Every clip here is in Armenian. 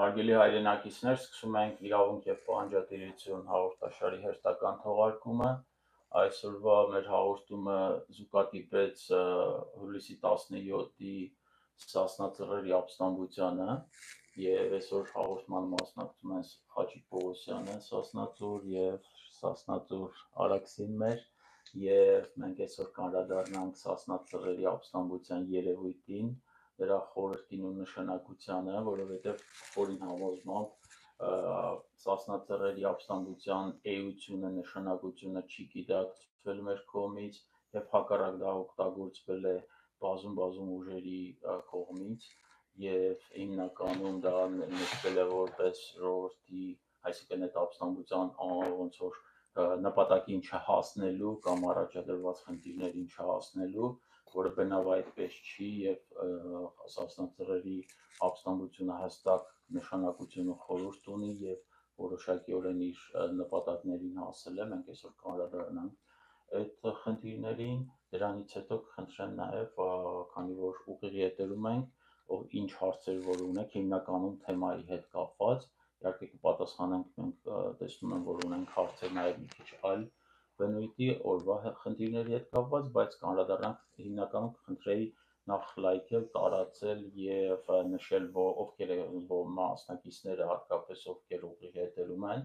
Հարգելի հայրենակիցներ, սկսում ենք իրավունք եւ պահանջատիրություն հաղորդաշարի հերթական թողարկումը։ Այսօրվա մեր հաղորդումը զուգադիպեց հուլիսի 17-ի Սասնա Ծռերի ապստամբությանը եւ այսօր հաղորդման մասնակցում են Խաչիկ Պողոսյանը, Սասնա Ծուր եւ Սասնա Ծուր Արաքսին մեր եւ մենք այսօր կանդրադառնանք Սասնա Ծռերի ապստամբության երևույթին, դրա խորհրդին ու նշանակությանը, որովհետև խորին համոզմամբ Սասնա Ծռերի ապստամբության էությունը, նշանակությունը չի գիտակցվել մեր կողմից եւ հակառակ դա օգտագործվել է բազում ուժերի կողմից եւ հիմնականում դա նշվել է որպես ժողովրդի, այսինքն այդ ապստամբության ոնց որ նպատակին չհասնելու կամ առաջադրված խնդիրներին չհասնելու, որը բնավ այդպես չի եւ Սասնա Ծռերի ապստամբությունը հստակ նշանակություն ու խորհուրդ ունի եւ որոշակիորեն իր նպատակներին հասել է, մենք այսօր կանդրադառնանք այդ խնդիրներին, դրանից հետո կխնդրեմ նաեւ, քանի որ ուղիղ եթերում ենք, ով ինչ հարցեր որ ունեք, հիմնականում թեմայի հետ կապված, իհարկե կպատասխանենք, մենք տեսնում ենք, որ ունենք հարցեր նաեւ մի քիչ այլ բնույթի օրվա խնդիրների հետ կապված, բայց կանդրադառնանք հիմնականում կխնդրեի նախ լայքել, տարածել եւ նշել, ովքեր մասնակիցները հատկապես ովքեր ուղիղ եթերում են,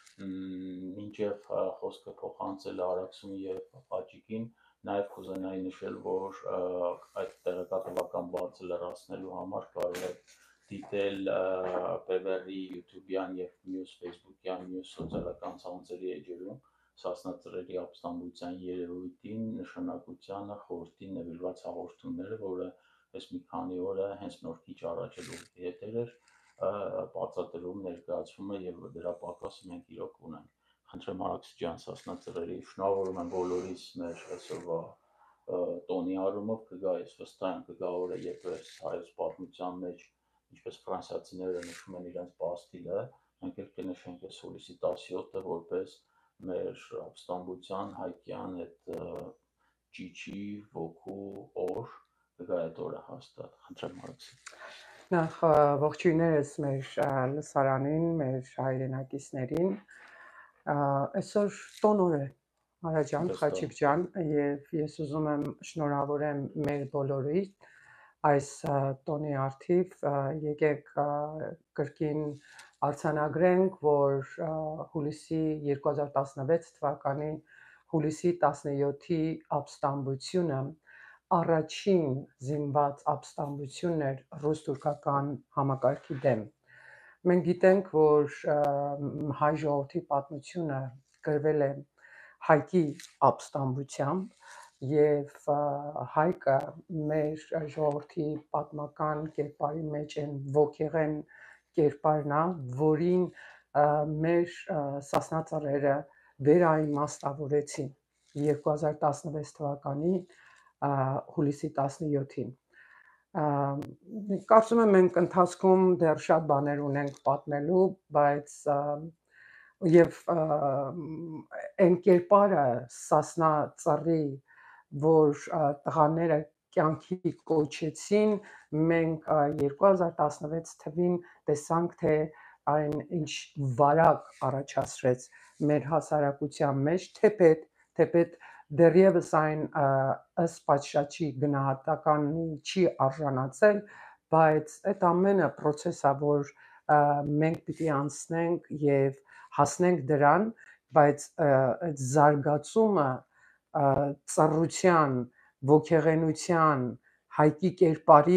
մինչև խոսքը փոխանցել Արաքսուն եւ Խաչիկին, նաեւ կուզենայի նշել, որ այդ տեղեկատվական բացը լրացնելու համար կարող եք դիտել Պևերի YouTube-յան եւ մյուս Facebook-յան, մյուս սոցիալական ցանցերի էջերում Սասնա Ծռերի ապստամբության երևույթին, նշանակությանը, խորհրդին նվիրված հաղորդումները, որը այս մի քանի օրը հենց նոր քիչ առաջ էլ ուղիղ եթեր էր բացատրում ներկայացումը եւ դրա պակասը մենք իրոք ունենք։ Խնդրեմ Արաքս ջան, Սասնա Ծռերի շնորհավորում եմ բոլորիս մեր այսօրվա տոնի առումով կգա, ես վստահ եմ կգա օրը, երբ հայոց պատմության մեջ, ինչպես ֆրանսիացիները նշում են իրենց բաստիլը, մենք էլ կնշենք այս հուլիսի 17-ը որպես մեր ապստամբության հայկյան այդ ճիճի ոգու օր կգա այդ օրը հաստատ, խնդրեմ Արաքսի։ Նախ ողջույններս մեր լսարանին, մեր հայրենակիցներին, այսօր տոնոր է Արա ջան, Խաչիկ ջան, եւ ես ուզում եմ շնորհավորեմ մեր բոլորի այս տոնի արդիվ, եկեք կրկին արձանագրենք, որ հուլիսի 2016 թվականի հուլիսի 17-ի ապստամբությունը առաջին զինված ապստամբությունն էր ռուս-թուրքական համակարգի դեմ։ Մենք գիտենք, որ հայ ժողովրդի պատմությունը գրվել է հայկի ապստամբությամբ եւ հայկը մեր ժողովրդի պատմական կերպարի մեջ են ոգեղեն կերպարն է, որին մեր Սասնա Ծռերը վերաիմաստավորեցին 2016 թվականի հուլիսի 17-ին։ Կարծում եմ մենք ընթացքում դեռ շատ բաներ ունենք պատմելու, բայց եւ այն կերպարը Սասնա Ծռի, որ տղաները կյանքի կոչեցին, մենք 2016 թվին տեսանք, թե այն ինչ վարակ առաջացրեց մեր հասարակության մեջ, թեպետ դեռևս այն ըստ պատշաճի գնահատականի չի արժանացել, բայց այդ ամենը process է, որ մենք պիտի անցնենք եւ հասնենք դրան, բայց այդ զարգացումը ծռության, ոգեղենության, հայկի կերպարի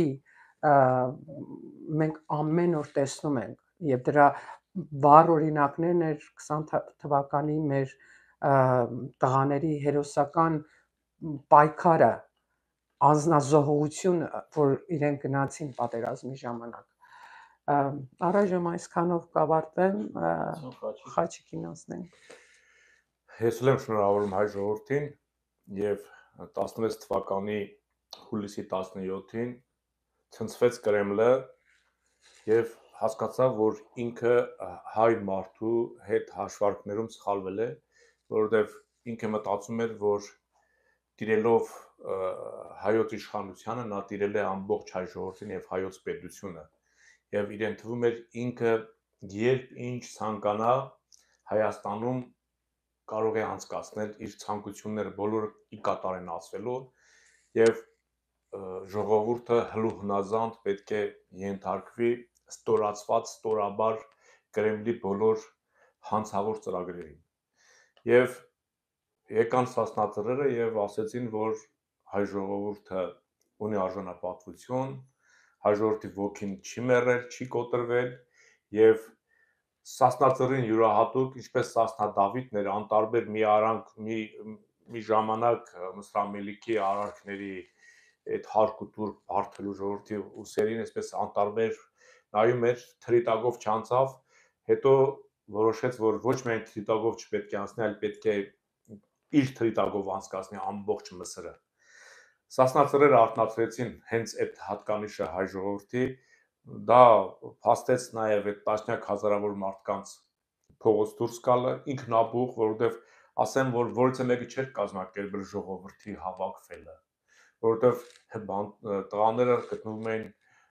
մենք ամեն օր տեսնում ենք եւ դրա վառ օրինակներն էր 20 թվականի մեր տղաների հերոսական պայքարը, անձնազոհությունը, որ իրենք գնացին պատերազմի ժամանակ։ Առայժմ այսքանով կավարտեմ, Խաչիկին ասնենք։ Ես էլ եմ շնորհավորում հայ ժողովրդին եւ 16 թվականի հուլիսի 17-ին ցնցվեց Կրեմլը եւ հասկացավ, որ ինքը հայ մարդու հետ հաշվարկներում սխալվել է, որովհետեւ ինքը մտածում էր, որ տիրելով հայոց իշխանությանը նա տիրել է ամբողջ հայ ժողովրդին եւ հայոց պետությունը եւ իրեն թվում էր ինքը երբ ինչ ցանկանա Հայաստանում կարող է անցկացնել իր ցանկությունները բոլորը ի կատարենացվելու եւ ժողովուրդը հլուհնազանդ պետք է ենթարկվի ստորացված ստորաբար Կրեմլի բոլոր հանցավոր ծրագրերին եւ եկան սասնածռերը եւ ասեցին, որ հայ ժողովուրդը ունի արժանապատվություն, հայ ժողովրդի ոգին չի մեռել, չի կոտրվել եւ Սասնածռին յուրահատուկ, ինչպես Սասնա Դավիթն էր, անտարբեր մի արանք, մի ժամանակ Մսրամելիքի արարքների այդ հարկ ու տուր բարթելու ժողովրդի ուսերին, այսպես անտարբեր նայում էր, թրիտակով չանցավ, հետո որոշեց, որ ոչ միայն թրիտակով չպետք է անցնի, այլ պետք է իր թրիտակով անցկացնի ամբողջ Մսրը։ Սասնածռերը արթնացրեցին հենց այդ հատկանիշը հայ ժողովրդի, դա փաստեց նաև այդ տասնյակ հազարավոր մարդկանց փողոց դուրս գալը, ինքնաբուխ, որովհետև ասեմ, որ որևէ մեկը չէր կազմակերպել ժողովրդի հավաքվելը, որովհետև տղաները գտնվում էին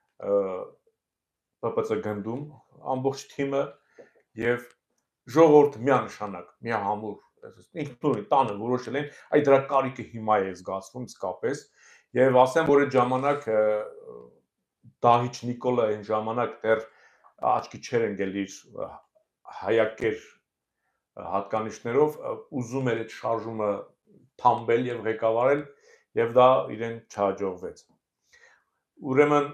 ՊՊՑ գնդում ամբողջ թիմը եւ ժողովուրդը միանշանակ, միահամուռ, ինքնուրույն տանը որոշել են, այդ դրա կարիքը հիմա է զգացվում իսկապես, եւ ասեմ, որ այդ ժամանակ Դահիճ Նիկոլը այն ժամանակ դեռ աչքի չէր ընկել իր հայակեր հատկանիշներով, ուզում էր այդ շարժումը թամբել եւ ղեկավարել եւ դա իրեն չհաջողվեց։ Ուրեմն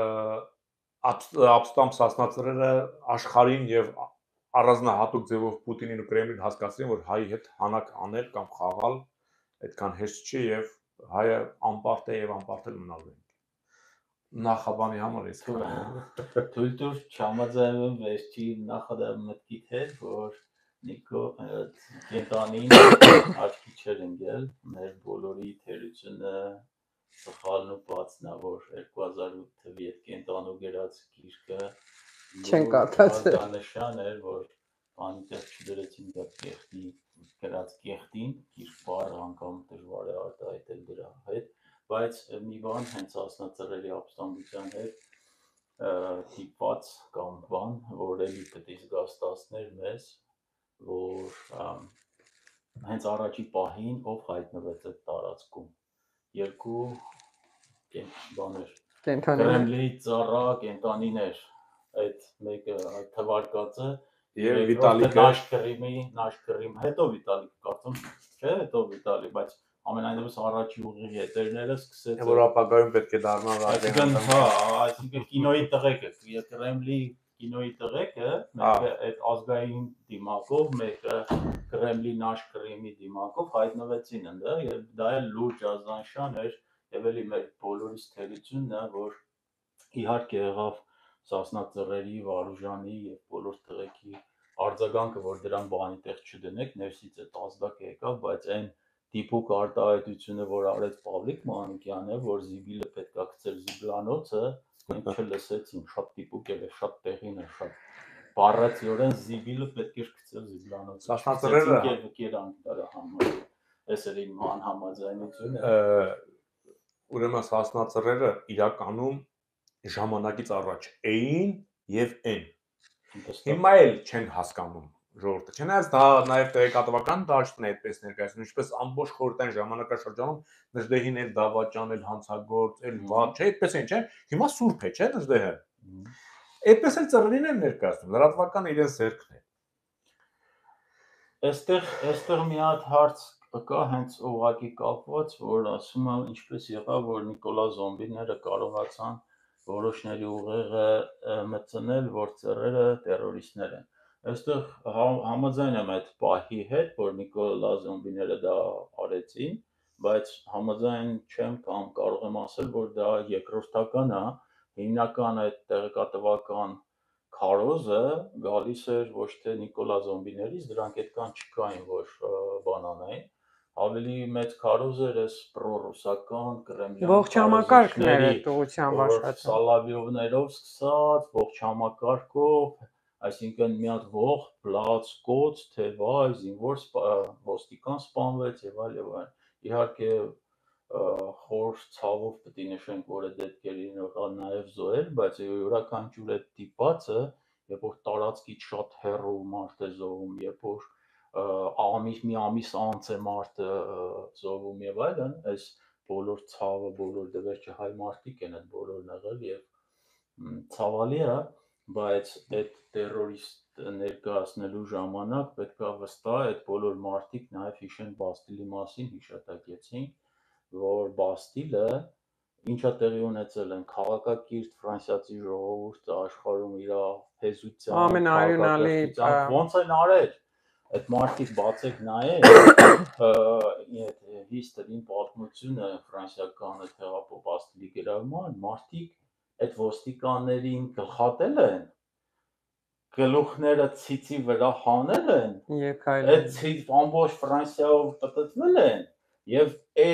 ապստամբ Սասնածռերը աշխարհին եւ առանձնահատուկ ձևով Պուտինին ու Կրեմլին հասկացրին, որ հայի հետ հանակ անել կամ խաղալ այդքան հեշտ չի եւ հայը անպարտ է եւ անպարտել մնալու է։ Նախաբանի համար էս թույլ տուր չհամաձայնվում վերջի նախադամմտքիդ հետ, որ Նիկո կենտանին աչքի չէր ընկել, մեր բոլորի թերությունը սխալն ու բացն է, որ 2008 թվի այդ կենտանու գրած գիրքը չեն կարդացել, նշան էր, որ անտեղ չդրեցին դա կեղտի գրած կեղտին, գիրք բառ անգամ դժվար է արտահայտել դրա հետ, բայց մի բան հենց Սասնածռերի ապստամբության հետ թիպված կամ բան, որ էլի պետք է զգաստացներ մեզ, որ հենց առաջի պահին ով հայտնվեց այդ տարածքում, երկու բաներ, Կրեմլի ծառա կենտանիներ, այդ մեկը թվարկածը եւ Վիտալիկը Նաշկրիմի, հետո Վիտալիկը կարծում չէ, հետո Վիտալի, բայց ամենայնպես առաջի ուղիղ հետերները սկսեց որ ապագայում պետք է դառնան այսինքն կինոյի տղեկը, Կրեմլի կինոյի տղեկը, մեկը այդ ազգային դիմակով, մեկը Կրեմլի Նաշկրիմի դիմակով հայտնվեցին ընդ եւ դա էլ լուրջ ազդանշան էր եւ էլի մեր բոլորիս թերությունն է, որ իհարկե եղավ Սասնածռերի, Վարուժանի եւ բոլոր տղեկի արձագանքը, որ դրան բանի տեղ չդնեք, ներսից այդ ազդակը եկավ, բայց այն դիպուկ արտահայտությունը, որ արեց Պավլիկ Մանուկյանը, որ Զիբիլը պետքա գցեր Զիբլանոցը, մենք չլսեցինք, շատ դիպուկ էր, շատ տեղին է, շատ բառացիորեն Զիբիլը պետք էր գցել Զիբլանոցը։ Սասնածռերը կերանք դրա համար։ Այս էր իմ անհամաձայնությունը։ Ուրեմն Սասնածռերը իրականում ժամանակից առաջ էին եւ են։ Հիմա էլ չեն հասկանում ժողովուրդը։ Չնայած դա նաեւ տեղեկատվական դաշտն է այդպես ներկայացնում, ինչպես ամբողջ խորհրդային ժամանակաշրջանում Նժդեհին էլ դավաճան, էլ հանցագործ, էլ վատ, չէ, այդպես են, չէ։ Հիմա սուրբ է, չէ, Նժդեհը։ Այդպես էլ ծռերին են ներկայացնում, լրատվական իրենց ձեռքն է։ Այստեղ մի հատ հարց կա հենց ուղղակի կապված, որ ասում եմ ինչպես եղավ, որ Նիկոլա զոմբիները կարողացան որոշների ուղեղը մտցնել, որ ծռերը տերորիստներ են։ Այստեղ համաձայն եմ այդ պահի հետ, որ Նիկոլա զոմբիները դա արեցին, բայց համաձայն չեմ կամ կարող եմ ասել, որ դա երկրորդական է, հիմնական այդ տեղեկատվական քարոզը գալիս էր ոչ թե Նիկոլա զոմբիներից, դրանք այդքան չկային, որ բանանային, ավելի մեծ քարոզ էր այս պրոռուսական կրեմլյան ողջ համակարգն էր ուղղության վարչապետը, Սալավիովներով սկսած, ողջ համակարգով, այսինքն մի հատ ողջ պլաց, կոց, թեվայ, զինվոր ոստիկան սպանվեց եւ այլ եւ այլ։ Իհարկե խոր ցավով պետք է նշենք, որ այդ դեպքերին եղան նաև զոհեր, բայց յուրաքանչյուր այդ տիպացը, երբ որ տարածքից շատ հեռու մարդ է զոհվում, երբ որ մի ամիս անց է մարդը զոհվում եւ այլն, այս բոլոր ցավը, բոլոր դեպքը հայ մարդիկ են այդ բոլորն եղել եւ ցավալի է, բայց այդ terrorist ներկայացնելու ժամանակ պետք է վստահ այդ բոլոր մարդիկ նաև հիշեն Բաստիլի մասին, հիշատակեցին, որ Բաստիլը ինչա տեղի ունեցել են քաղաքակիրթ ֆրանսիացի ժողովուրդը աշխարհում իր հեզության, ամենաարյունալի ոնց են արել այդ մարդիկ բացեք նայեք history-ին պատմությունը ֆրանսիական այդ հեղափոխ Բաստիլի գրավման մարդիկ այդ ոստիկաններին գլխատել են, գլուխները ցիցի վրա հանել են, այդ ցից ամբողջ Ֆրանսիայով պտտվել են եւ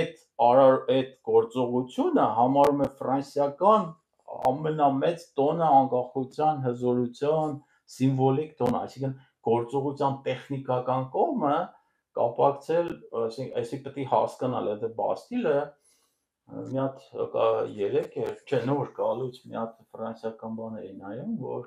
այդ գործողությունը համարում է ֆրանսիական ամենամեծ տոնը անկախության հզորության սիմվոլիկ տոն, այսինքն գործողության տեխնիկական կողմը կապակցել, այսինքն պետք է հասկանալ այդ Բաստիլը մի հատ 3 էր, չէ, նոր գալուց մի հատ ֆրանսիական բան էի նայում, որ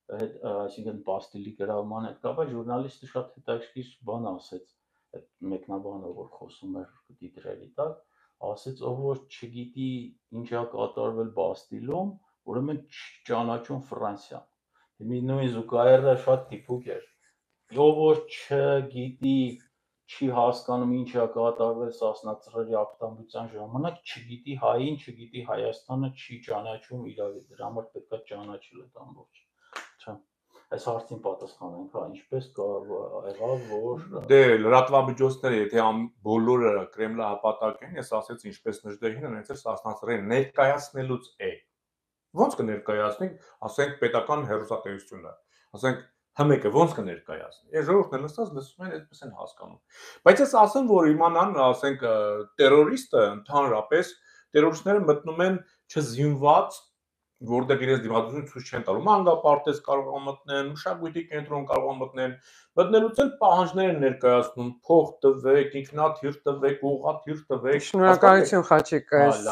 այսինքն Բաստիլի գրավման հետ կապված ժուրնալիստը շատ հետաքրքիր բան ասեց, այդ մեկնաբանը, որ խոսում էր դիտրերի տակ, ասեց, ով որ չգիտի ինչ է կատարվել Բաստիլում, ուրեմն չճանաչում Ֆրանսիան։ Մի նույն զուգահեռը շատ տիպուկ էր։ Ով որ չգիտի, չի հասկանում ինչ է կատարվել Սասնա ծռերի ապստամբության ժամանակ, չգիտի հային, չգիտի Հայաստանը, չի ճանաչում իրավի, դրա համար պետք է ճանաչել այդ ամբողջ։ Չէ։ Այս հարցին պատասխանենք, հա, ինչպես եղավ, որ դե լրատվամիջոցները, եթե բոլորը Կրեմլը հապատակ են, ես ասեցի, ինչպես Նժդեհինը, նույնպես Սասնա ծռերը ներկայացնելուց է։ Ոնց կներկայացնենք, ասենք պետական հեռուստատեսությունը, ասենք Հմեկը ոնց կներկայացնի։ Այս ժողովուրդն է լսած, լսում են, այդպես են հասկանում։ Բայց ես ասեմ, որ իմանան, ասենք, terrorist-ը ընդհանրապես terrorist-ները մտնում են չզինված, որտեղ իրենց դիմադրությունը ցույց չեն տալու։ Մանկապարտեզ կարող են մտնեն, մշակույթի կենտրոն կարող են մտնեն, մտնելուց էլ պահանջներ են ներկայացնում, փող տվեք, ինքնաթիռ տվեք, ուղղաթիռ տվեք։ Շնորհակալություն Խաչիկ, այս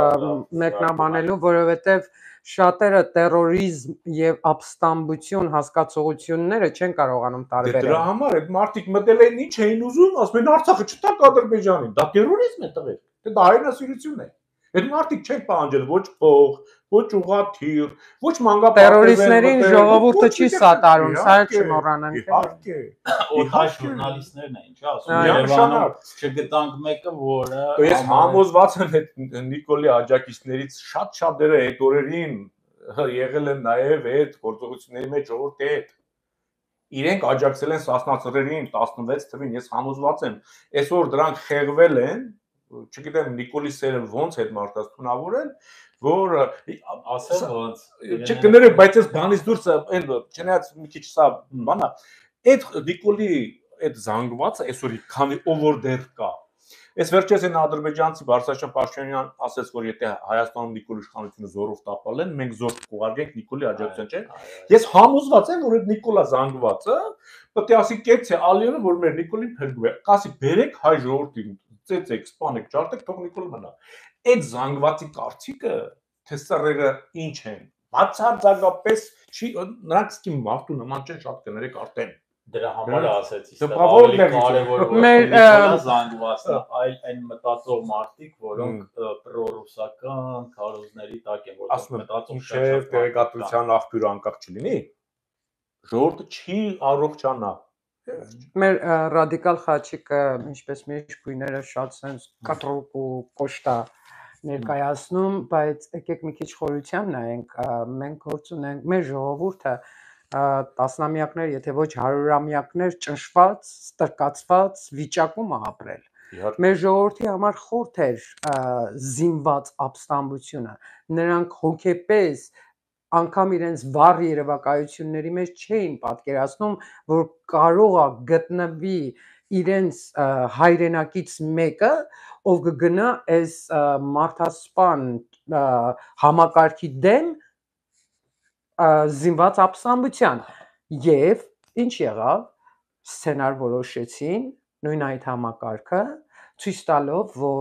մեկնաբանելու, որովհետև շատերը terrorism եւ ապստամբություն հասկացողությունները չեն կարողանում տարբերել։ Դրա համար այդ մարդիկ մտել են ինչ էին ուզում, ասում են Արցախը չտակ Ադրբեջանին, դա terrorism է տղեր։ Դա հայրենասիրություն է։ Այդ մարդիկ չեն պահանջել ոչ փող, ոչ ուղղաթիռ, ոչ մանկապարտեզ։ Տերորիստներին ժողովուրդը չի սատարում, սա չմոռանանք։ Իհարկե։ Իհարկե ժուրնալիստներն են, չէ՞, ասում Երևանում չգտանք մեկը, որը ես համոզված եմ այդ Նիկոլի աջակիցներից շատ-շատերը այդ օրերին եղել են նաև այդ գործողությունների մեջ ժողովրդի հետ։ Իրենք աջակցել են Սասնա ծռերին 16 թվին, ես համոզված եմ, այսօր դրանք խեղվել են, չգիտեմ Նիկոլի սերը ոնց այդ մարդաց թունավորել, որ ասել ոնց չկներեք, բայց այս բանից դուրս այն չնայած մի քիչ սա բանա, այդ Նիկոլի այդ զանգվածը այսօր քանի ով որ դեռ կա։ Այս վերջերս այն ադրբեջանցի Բարսաշյան Փաշինյան ասեց, որ եթե Հայաստանում Նիկոլի իշխանությունը զորով տապալեն, մենք զորք կուղարկենք Նիկոլի աջակցության, չէ։ Ես համոզված եմ, որ այդ Նիկոլա զանգվածը պետք է ասի կեցի Ալիոնը, որ մեր Նիկոլին փրկվի։ Կասի բերեք հայ ժողովրդին, ծեծեք, սպանեք, ջարդեք, թող Նիկոլ մնա։ Այդ զանգվածի կարծիքը թե սռերը ինչ են։ Բացարձակապես չի նրանք սկի մարդու նման չեն, շատ կներեք արդեն։ Դրա համար ասեցի, ավելի կարևոր որ զանգվածը, այլ այն մտածող մարդիկ, որոնք պրոռուսական քարոզների տակ են, որ մտածող շեֆ տեղեկատվության աղբյուր անկախ չլինի, ժողովուրդը չի առողջանա։ Մեր ռադիկալ Խաչիկը, ինչպես միշտ գույները շատ sense կտրուկ ու կոշտա ներկայացնում, բայց եկեք մի քիչ խորության նայենք, մենք գործ ունենք, մեր ժողովուրդը տասնամյակներ, եթե ոչ հարյուրամյակներ ճնշված, ստրկացված վիճակում է ապրել։ Մեր ժողովրդի համար խորթ էր զինված ապստամբությունը, նրանք հոգեպես անգամ իրենց վառ երևակայությունների մեջ չէին պատկերացնում, որ կարող է գտնվի իրենց հայրենակից մեկը, ով կգնա այս մարդասպան համակարգի դեմ զինված ապստամբության եւ ինչ եղավ սցենար որոշեցին նույն այդ համակարգը ցույց տալով որ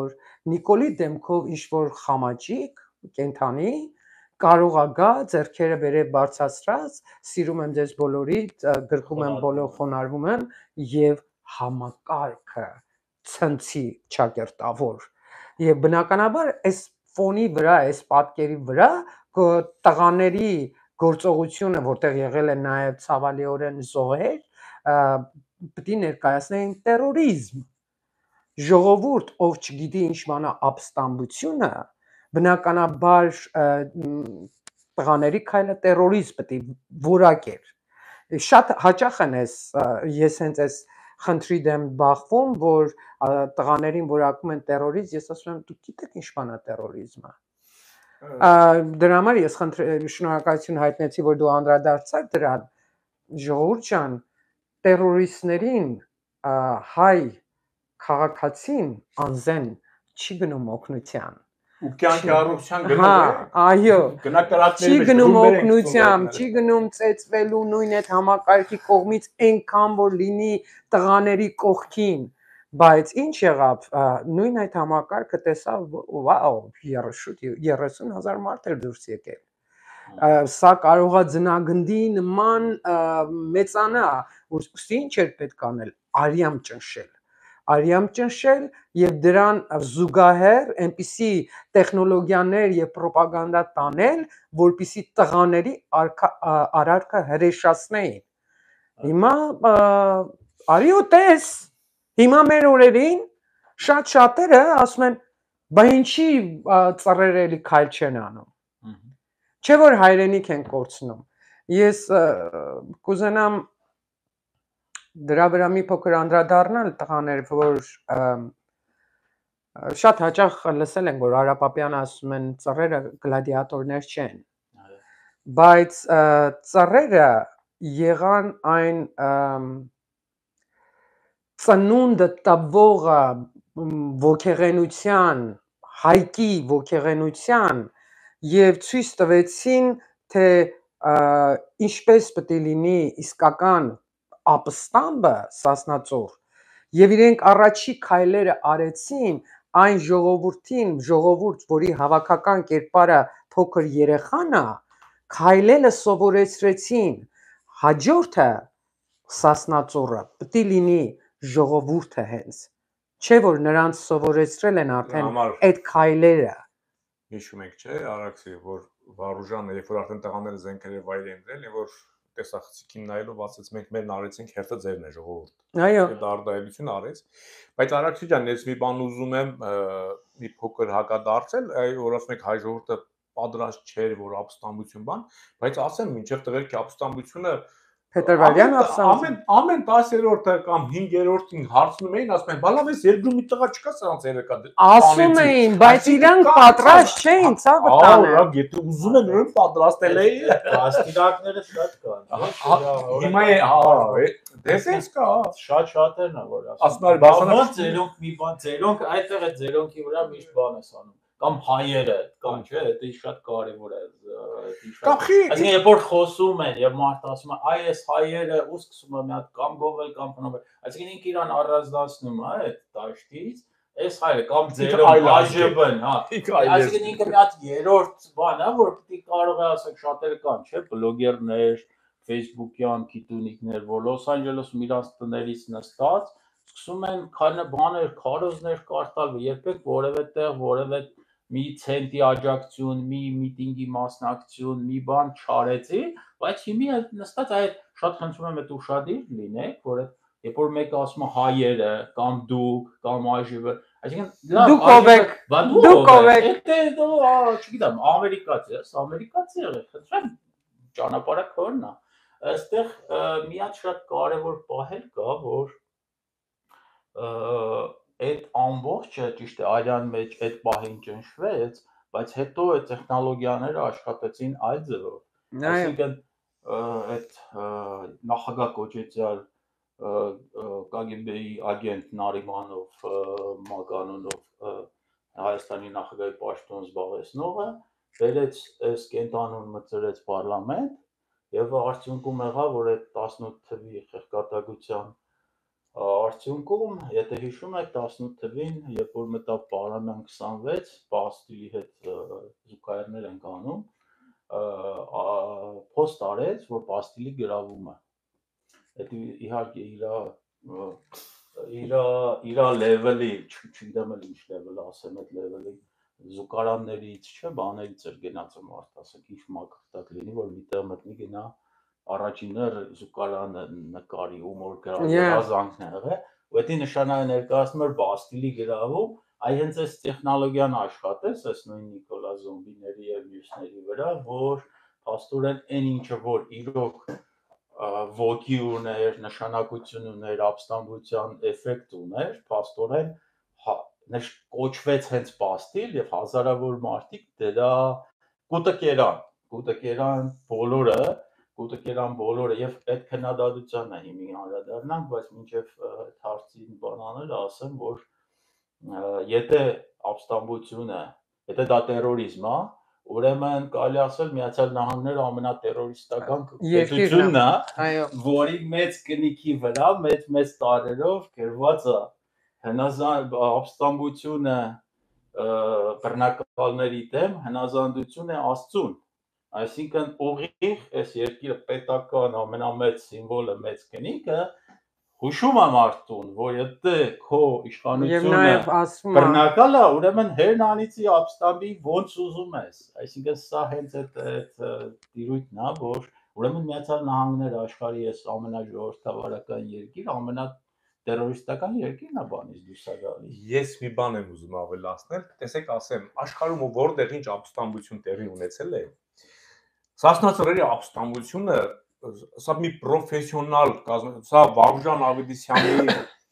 Նիկոլի դեմքով ինչ-որ խամաճիկ, կենթանի կարող է գա ձեռքերը վերև բարձրացրած, սիրում եմ ձեզ բոլորիդ, գրկում եմ բոլոր խոնարհվում եմ եւ համակարգը ցնցի ճակերտավոր եւ բնականաբար այս ֆոնի վրա, այս պատկերի վրա տղաների գործողությունը, որտեղ եղել է նաեւ ցավալիորեն զոհեր, պետք է ներկայացնեն terrorism ժողովուրդ, ով չգիտի ինչ բանա ապստամբությունը, բնականաբար տղաների քայլը terrorism պետք է որակեր։ Շատ հաճախ են ես հենց այս խնդրի դեմ բախվում, որ տղաներին որակում են terrorist, ես ասում եմ, դուք գիտեք ինչ բան է terrorism-ը։ Դրա համար ես շնորհակալություն հայտնեցի, որ դու անդրադարձար դրան, ժողովուրդ ջան, terrorist-ներին հայ քաղաքացին անզեն չի գնում օգնության։ Ու կյանքի առողջության գնում է։ Այո։ Գնակարակների Չի գնում օգնությամբ, չի գնում ծեծվելու նույն այդ համակարգի կողմից այնքան որ լինի տղաների կողքին, բայց ինչ եղավ, նույն այդ համակարգը տեսավ, վաու, 30,000 մարդ էր դուրս եկել։ Սա կարող է ձնագնդի նման մեծանա, ուստի ինչ էր պետք անել, արյամ ճնշել եւ դրան զուգահեռ այնպիսի տեխնոլոգիաներ եւ ռոպագանդա տանել, որպիսի տղաների արարքը հրեշացնեին։ Հիմա արի ու տես, հիմա մեր օրերին շատ շատերը ասում են, բա ինչի ծռերը էլի քայլ չեն անում։ Չէ որ հայրենիք են կորցնում։ Ես կուզենամ դրա վրա մի փոքր անդրադառնալ տղաներ, որ շատ հաճախ լսել են, որ Արա Պապյանը ասում են ծռերը գլադիատորներ չեն։ Բայց ծռերը եղան այն ծնունդը տվողը ոգեղենության, հայկի ոգեղենության եւ ցույց տվեցին, թե ինչպես պետք է լինի իսկական ապստամբը Սասնածոր եւ իրենք առաջի քայլերը արեցին այն ժողովուրդ, որի հավաքական կերպարը փոքր երեխան է, քայլելը սովորեցրեցին, հաջորդը Սասնածորը պետք է լինի ժողովուրդը հենց, չէ որ նրանց սովորեցրել են արդեն այդ քայլերը։ Հիշում եք, չէ, Արաքսի, որ Վարուժանը, երբ որ արդեն տղաները զենքերը վայր են դրել, եւ որ տեսախցիկին նայելով ասեց մենք մերն արեցինք, հերթը ձերն է ժողովուրդ։ Այո։ Դա արդայություն արեց։ Բայց Արաքսի ջան, ես մի բան ուզում եմ մի փոքր հակադարձել, որ ասում եք հայ ժողովուրդը պատրաստ չէր, որ ապստամբություն բան, բայց ասեմ, մինչև տղերքի ապստամբությունը Փետրվարյան ապստամբություն ամեն 10-րդը կամ 5-րդին հարցնում էին, ասում են, բա լավ էս երկու մի տղա չկա սրանց երեքա։ Ասում էին, բայց իրանք պատրաստ չէին, ցավը տանը։ Ահա, եթե ուզում են ուրեմն պատրաստել էի։ Աստիճանները շատ կան։ Հիմա է, դեսես կա, շատ-շատերն է որ ասում են, բացանակ ծերոնք մի բան, ծերոնք այդտեղ է ծերոնքի վրա միշտ բան ես անում։ Կամ հայերը, կամ չէ, դա շատ կարևոր է։ Այսինքն երբ որ խոսում են եւ մարդը ասում է, այ այս հայերը ու սկսում է մի հատ կամ գովել կամ փնովել, այսինքն ինքը իրան առանձնացնում է այդ դաշտից, այս հայերը կամ ձերով այժմ, հա։ Այսինքն ինքը մի հատ երրորդ բան է, որ պիտի կարող է ասեք շատերը կան, չէ, բլոգերներ, Facebook-յան գիտունիկներ, որ Լոս Անջելեսում իրանց տներից նստած սկսում են բաներ, քարոզներ կարտալ, երբեք որևէ տեղ, որևէ մի ցենտի աջակցություն, մի միտինգի մասնակցություն, մի բան չարեցի, բայց հիմի նստած այդ շատ խնդրում եմ այդ ուշադիր լինեք, որ երբ որ մեկը ասում է հայերը կամ դուք կամ այժմ, այսինքն լավ, դուք ով եք, դուք ով եք, դա չգիտեմ, ամերիկացի է, ամերիկացի եղել, խնդրեմ, ճանապարհը քորն է, այստեղ մի հատ շատ կարևոր պահել կա, որ այդ ամբողջը ճիշտ է արյան մեջ այդ պահին ճնշվեց, բայց հետո այդ տեխնոլոգիաները աշխատեցին այլ ձևով։ Այսինքն այդ նախագահ կոչեցյալ KGB-ի agent Նարիմանով Մականունով Հայաստանի նախագահի պաշտոն զբաղեցնողը բերեց այս կենտանուն մտցրեց պարլամենտ եւ արդյունքում եղավ, որ այդ 18 թվի խեղկատագության Արդյունքում, եթե հիշում եք 18 թվին, երբ որ մտավ Պարամյան 26, Պաստիլի հետ զուգահեռներ ենք անում, post արեց, որ Պաստիլի գրավում է։ Դա իհարկե իր լեվելի, չգիտեմ էլ ինչ լեվել ասեմ, այդ լեվելի զուգարաններից չէ, բաներից էր գնացը մարդ, ասեք, ինչ մակարդակ լինի, որ միտեղ մտնի գնա առաջինը զուգարանը նկարի ումոր գրած ազանքն է եղել, ու դա նշանակը ներկայացնում էր Բաստիլի գրավում, այ հենց այս տեխնոլոգիան աշխատեց, այս նույն Նիկոլա Զոմբիների եւ մյուսների վրա, որ փաստորեն այն ինչը որ իրոք ոգի ուներ, նշանակություն ուներ, ապստամբության էֆեկտ ուներ, փաստորեն կոչվեց հենց Բաստիլ եւ հազարավոր մարդիկ դրա կուտկերան բոլորը եւ այդ քննադատության է հիմի անդրադառնանք, բայց մինչեւ հարցին բանաները ասեմ, որ եթե ապստամբությունը, եթե դա terrorism է, ուրեմն կարելի ասել Միացյալ Նահանգները ամենատերորիստական պետությունն է, որի մեծ կնիքի վրա մեծ տարերով գրված է հնազանդ ապստամբությունը բռնակալների դեմ հնազանդություն է Աստծուն, այսինքն ուղիղ այս երկիրը պետական ամենամեծ սիմվոլը մեծ կնիքը հուշում է մարդուն, որ եթե քո իշխանությունը բռնակալ է, ուրեմն հերն անիծի ապստամբի ոնց ուզում ես, այսինքն սա հենց այդ տիրույթն է, որ ուրեմն Միացյալ Նահանգները աշխարհի այս ամենաժողովրդավարական երկիր, ամենատերորիստական երկիրն է բանից դուրս է գալիս։ Ես մի բան եմ ուզում ավելացնել, տեսեք ասեմ, աշխարհում որտեղ ինչ ապստամբություն տեղի ունեցել է, Սասնացրերի ապստամբությունը սա մի պրոֆեսիոնալ սա Վարուժան Ավետիսյանի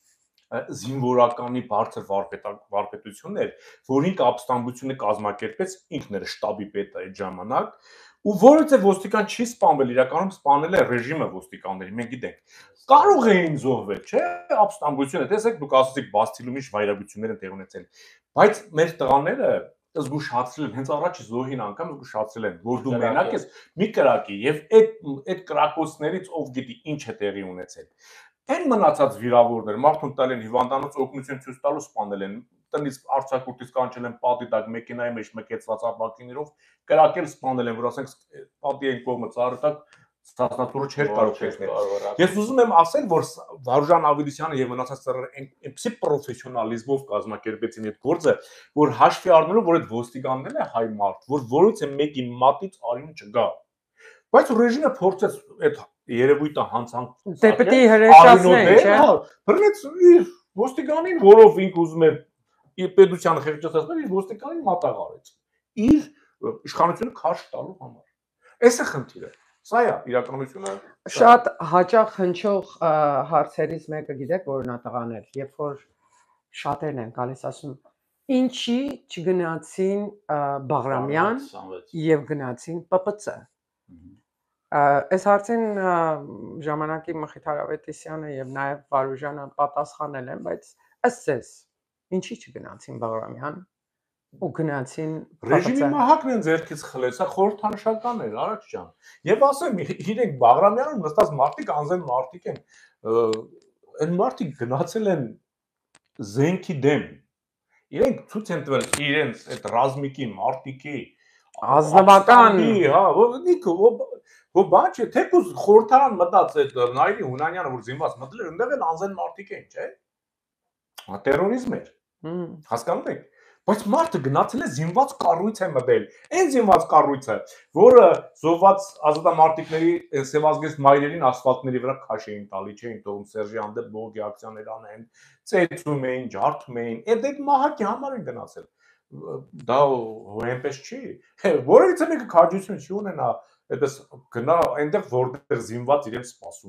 զինվորականի բարձր վարպետությունն էր, որ ինքը ապստամբությունը կազմակերպեց, ինքն էր շտաբի պետը այդ ժամանակ, ու որից է ոստիկան չի սպանվել, իրականում սպանել է ռեժիմը ոստիկանների, մենք գիտենք, կարող էին զոհվել, չէ, ապստամբությունը, տեսեք, դուք ասացիք Բաստիլում ինչ վայրագություններ են տեղի ունեցել, բայց մեր տղաները զգուշացրել են, հենց առաջ զոհին անգամ զգուշացրել են, որ դու մենակ ես մի կրակի եւ այդ կրակոցներից ով գիտի ինչ է տեղի ունեցել։ Այն մնացած վիրավորներ մարդուն տալ են հիվանդանոց օգնություն ցույց տալու սպանել են, տնից արձակուրդից կանչել են պատի տակ մեքենայի մեջ մկեցված ապակիներով կրակել սպանել են, որ ասենք պատի այն կողմը ծառը տակ Սասնատուրը չէր կարող տեսնել։ Ես ուզում եմ ասել, որ Վարուժան Ավետիսյանը եւ մնացած ծառերը այնպեսի պրոֆեսիոնալիզմով կազմակերպեցին այդ գործը, որ հաշվի առնելով, որ այդ ոստիկաններն է հայ մարդ, որ որից է մեկին մատից արին չգա։ Բայց ռեժիմը փորձեց այդ երևույթը հանցանք դեպի հրեշացնել, չէ՞։ Բռնեց իր ոստիկանին, որով ինքը ուզում էր իր պետության խեղճացնել, իր ոստիկանին մատաղ արեց։ Իր իշխանությունը քաշ տալու համար։ Էս է խնդիրը։ Սա է իրականությունը։ Շատ հաճախ հնչող հարցերից մեկը գիտեք որն է տղաներ, երբ որ շատերն են գալիս ասում ինչի չգնացին Բաղրամյան եւ գնացին ՊՊՑ։ Այս հարցին ժամանակի Մխիթար Ավետիսյանը եւ նաեւ Վարուժանը պատասխանել են, բայց ըստ ձեզ ինչի չգնացին Բաղրամյան ու գնացին ռեժիմի մահակն են ձերքից խլել, սա խորհրդանշական էր, Արաջ ջան։ Եվ ասեմ, իրենք Բաղրամյանում նստած մարդիկ անձեն մարդիկ են, այն մարդիկ գնացել են զենքի դեմ։ Իրենք ցույց են տվել իրենց այդ ռազմիկի մարդիկի ազնվական, հա, որ բան չէ, թեկուզ խորհրդարան մտած այդ Նայիրի Հունանյանը, որ զինված մտել էր, այնտեղ էլ անձեն մարդիկ են, չէ՞։ Հա տերորիզմ էր։ Հասկանում եք։ Բայց մարդը գնացել է զինված կառույց է մտել։ Այն զինված կառույցը, որը զոհված ազատամարտիկների սևազգեստ մայրերին ասֆալտների վրա քաշ էին տալի, չէին թողում Սերժի հանդեպ բողոքի ակցիաներ անեն, ծեծում էին, ջարդում էին։ Այդ մահակի համար են գնացել։ Դա այնպես չի։ Որևիցե մեկը քաջություն չի ունենա, այդպես գնա այնտեղ որտեղ զինված իրեն սպասում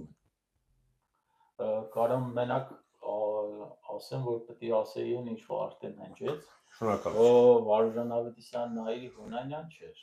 են։ Կարամ մենակ ասեմ, որ պետք է ասեի ինչ որ արդեն հնչեց։ Շնորհակալություն։ Վարուժան Ավետիսյան Նայիրի Հունանյան չէր։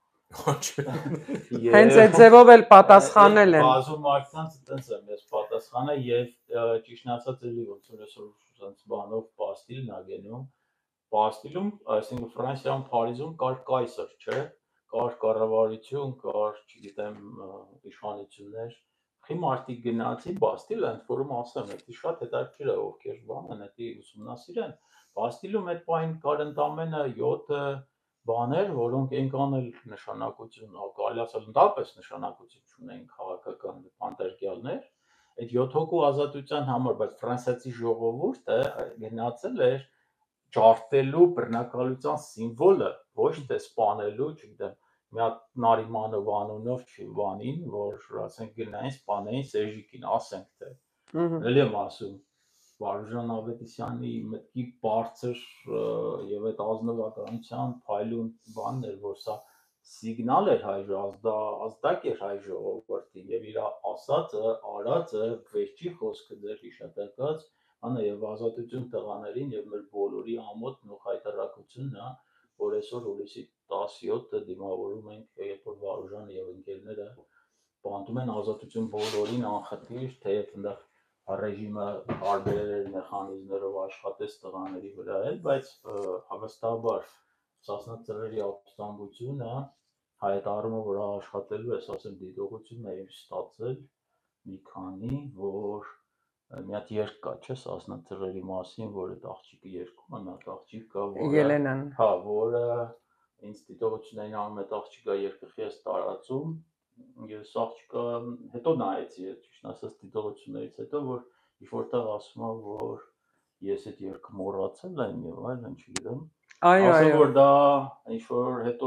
Հենց այդ ձևով էլ պատասխանել են։ Բազում մարդկանց այդպես եմ ես պատասխանը եւ ճիշտն ասած էլի ոնց որ այսօր ցած բանով Պաստիլն ա գնում։ Պաստիլում, այսինքն Ֆրանսիայում, Փարիզում կար կայսր, չէ՞։ Կար կառավարություն, կար, չգիտեմ, իշխանություններ, Աղբի մարդիկ գնացի Բաստիլ, ընդ որում ասեմ, դա շատ հետաքրքիր է, ովքեր բան են, դա ուսումնասիրեն։ Բաստիլում այդ պայն կար ընդամենը 7 բաներ, որոնք այնքան էլ նշանակություն, կարելի ասել ընդհանրապես նշանակություն չունեն քաղաքական բանտարկյալներ, այդ 7 հոգու ազատության համար, բայց ֆրանսիացի ժողովուրդը գնացել էր ջարդելու բռնակալության սիմվոլը, ոչ թե սպանելու, չգիտեմ, մի հատ Նարիմանով անունով բանին, որ ասենք գնային սպանեին Սերժիկին, ասենք թե։ Էլի եմ ասում, Վարուժան Ավետիսյանի մտքի բարձր եւ այդ ազնվականության փայլուն բանն էր, որ սա սիգնալ էր հայ ազդակ էր հայ ժողովրդին եւ իր ասածը, արածը, վերջի խոսքը դեր հիշատակած անա եւ ազատություն տղաներին եւ մեր բոլորի ամոթ նոր հայտարարությունն է, որ այսօր հուլիսի 17-ը դիմավորում ենք, երբ որ Վարուժանը եւ ընկերները բանտում են ազատություն բոլորին անխտիր, թեև այնտեղ ռեժիմը տարբեր մեխանիզմներով աշխատեց տղաների վրա էլ, բայց հավաստաբար Սասնա ծրերի ապստամբությունը հայտարարումը, որ աշխատելու է, ասեմ, դիտողությունն է ստացել մի քանի, որ մի հատ երգ կա, չէ, Սասնա ծրերի մասին, որ այդ աղջիկը երգում է, մի հատ աղջիկ կա, որը Ելենան։ Հա, որը ինձ դիտողություններին անում այդ աղջիկը երգի ես տարածում, ես աղջիկը հետո նայեցի, ճիշտ ասած դիտողություններից հետո, որ ինչ-որտեղ ասում է, որ ես այդ երգը մոռացել եմ եւ այլն, չգիտեմ։ Այո, Ասում այո։ որ դա ինչ-որ հետո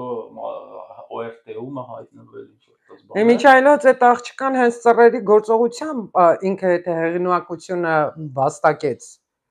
ORT-ում է հայտնվել ինչ-որ տես բան։ Միջայլոց այդ աղջկան հենց ծռերի գործողությամբ ինքը այդ հեղինակությունը վաստակեց։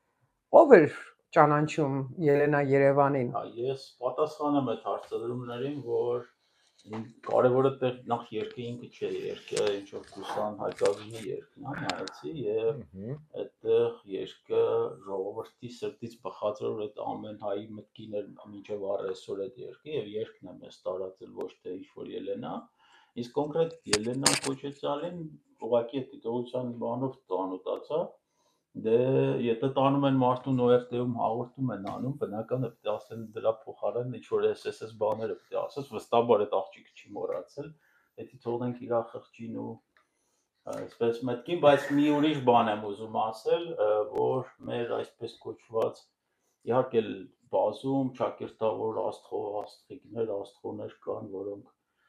Ով էր ճանաչում Ելենա Երևանին։ Ես պատասխանեմ այդ հարցադրումներին, որ կարևորը տեղ նախ երկը ինքը չէ, երկը ինչ-որ Կուսան Հայկազինի երկն է, նայեցի եւ այդտեղ երկը ժողովրդի սրտից բխածրով այդ ամեն հայի մտքին էր մինչեւ առեսօր այդ երկը եւ երկն է մեզ տարածել ոչ թե ինչ-որ Ելենա, իսկ կոնկրետ Ելենա Կոչեցյալին ուղղակի այդ դիտողության բանով ծանոթացա, դե եթե տանում են մարդուն ORT-ում հաղորդում են անում, բնական է պետք է ասեն դրա փոխարեն ինչ-որ SSS բաները պետք է ասես, վստահաբար այդ աղջիկը չի մոռացել, եթե թողնենք իր խղճին ու այսպես մտքին, բայց մի ուրիշ բան եմ ուզում ասել, որ մեր այսպես կոչված իհարկե բազում ճակերտավոր աստղիկներ, աստղոներ կան, որոնք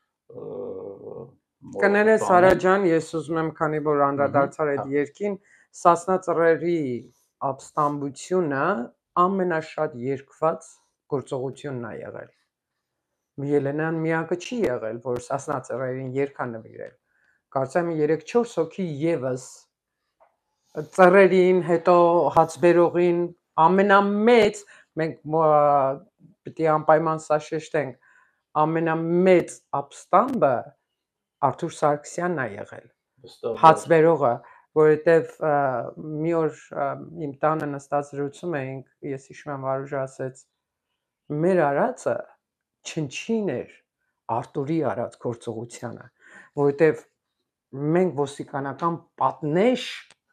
Կներես Սարա ջան, ես ուզում եմ, քանի որ անդրադարձար այդ երկին, Սասնա ծռերի ապստամբությունը ամենաշատ երկված գործողությունն է եղել։ Ելենան միակը չի եղել, որ Սասնա ծռերին երգ է նվիրել։ Կարծեմ 3-4 հոգի եւս ծռերին, հետո հացբերողին ամենամեծ, մենք պիտի անպայման սա շեշտենք, ամենամեծ ապստամբը Արթուր Սարգսյանն է եղել, հացբերողը, որովհետև մի օր իմ տանը նստած զրուցում էինք, ես հիշում եմ Վարուժը ասեց, մեր արածը չնչին էր Արտուրի արած գործողությանը, որովհետև մենք ոստիկանական պատնեշ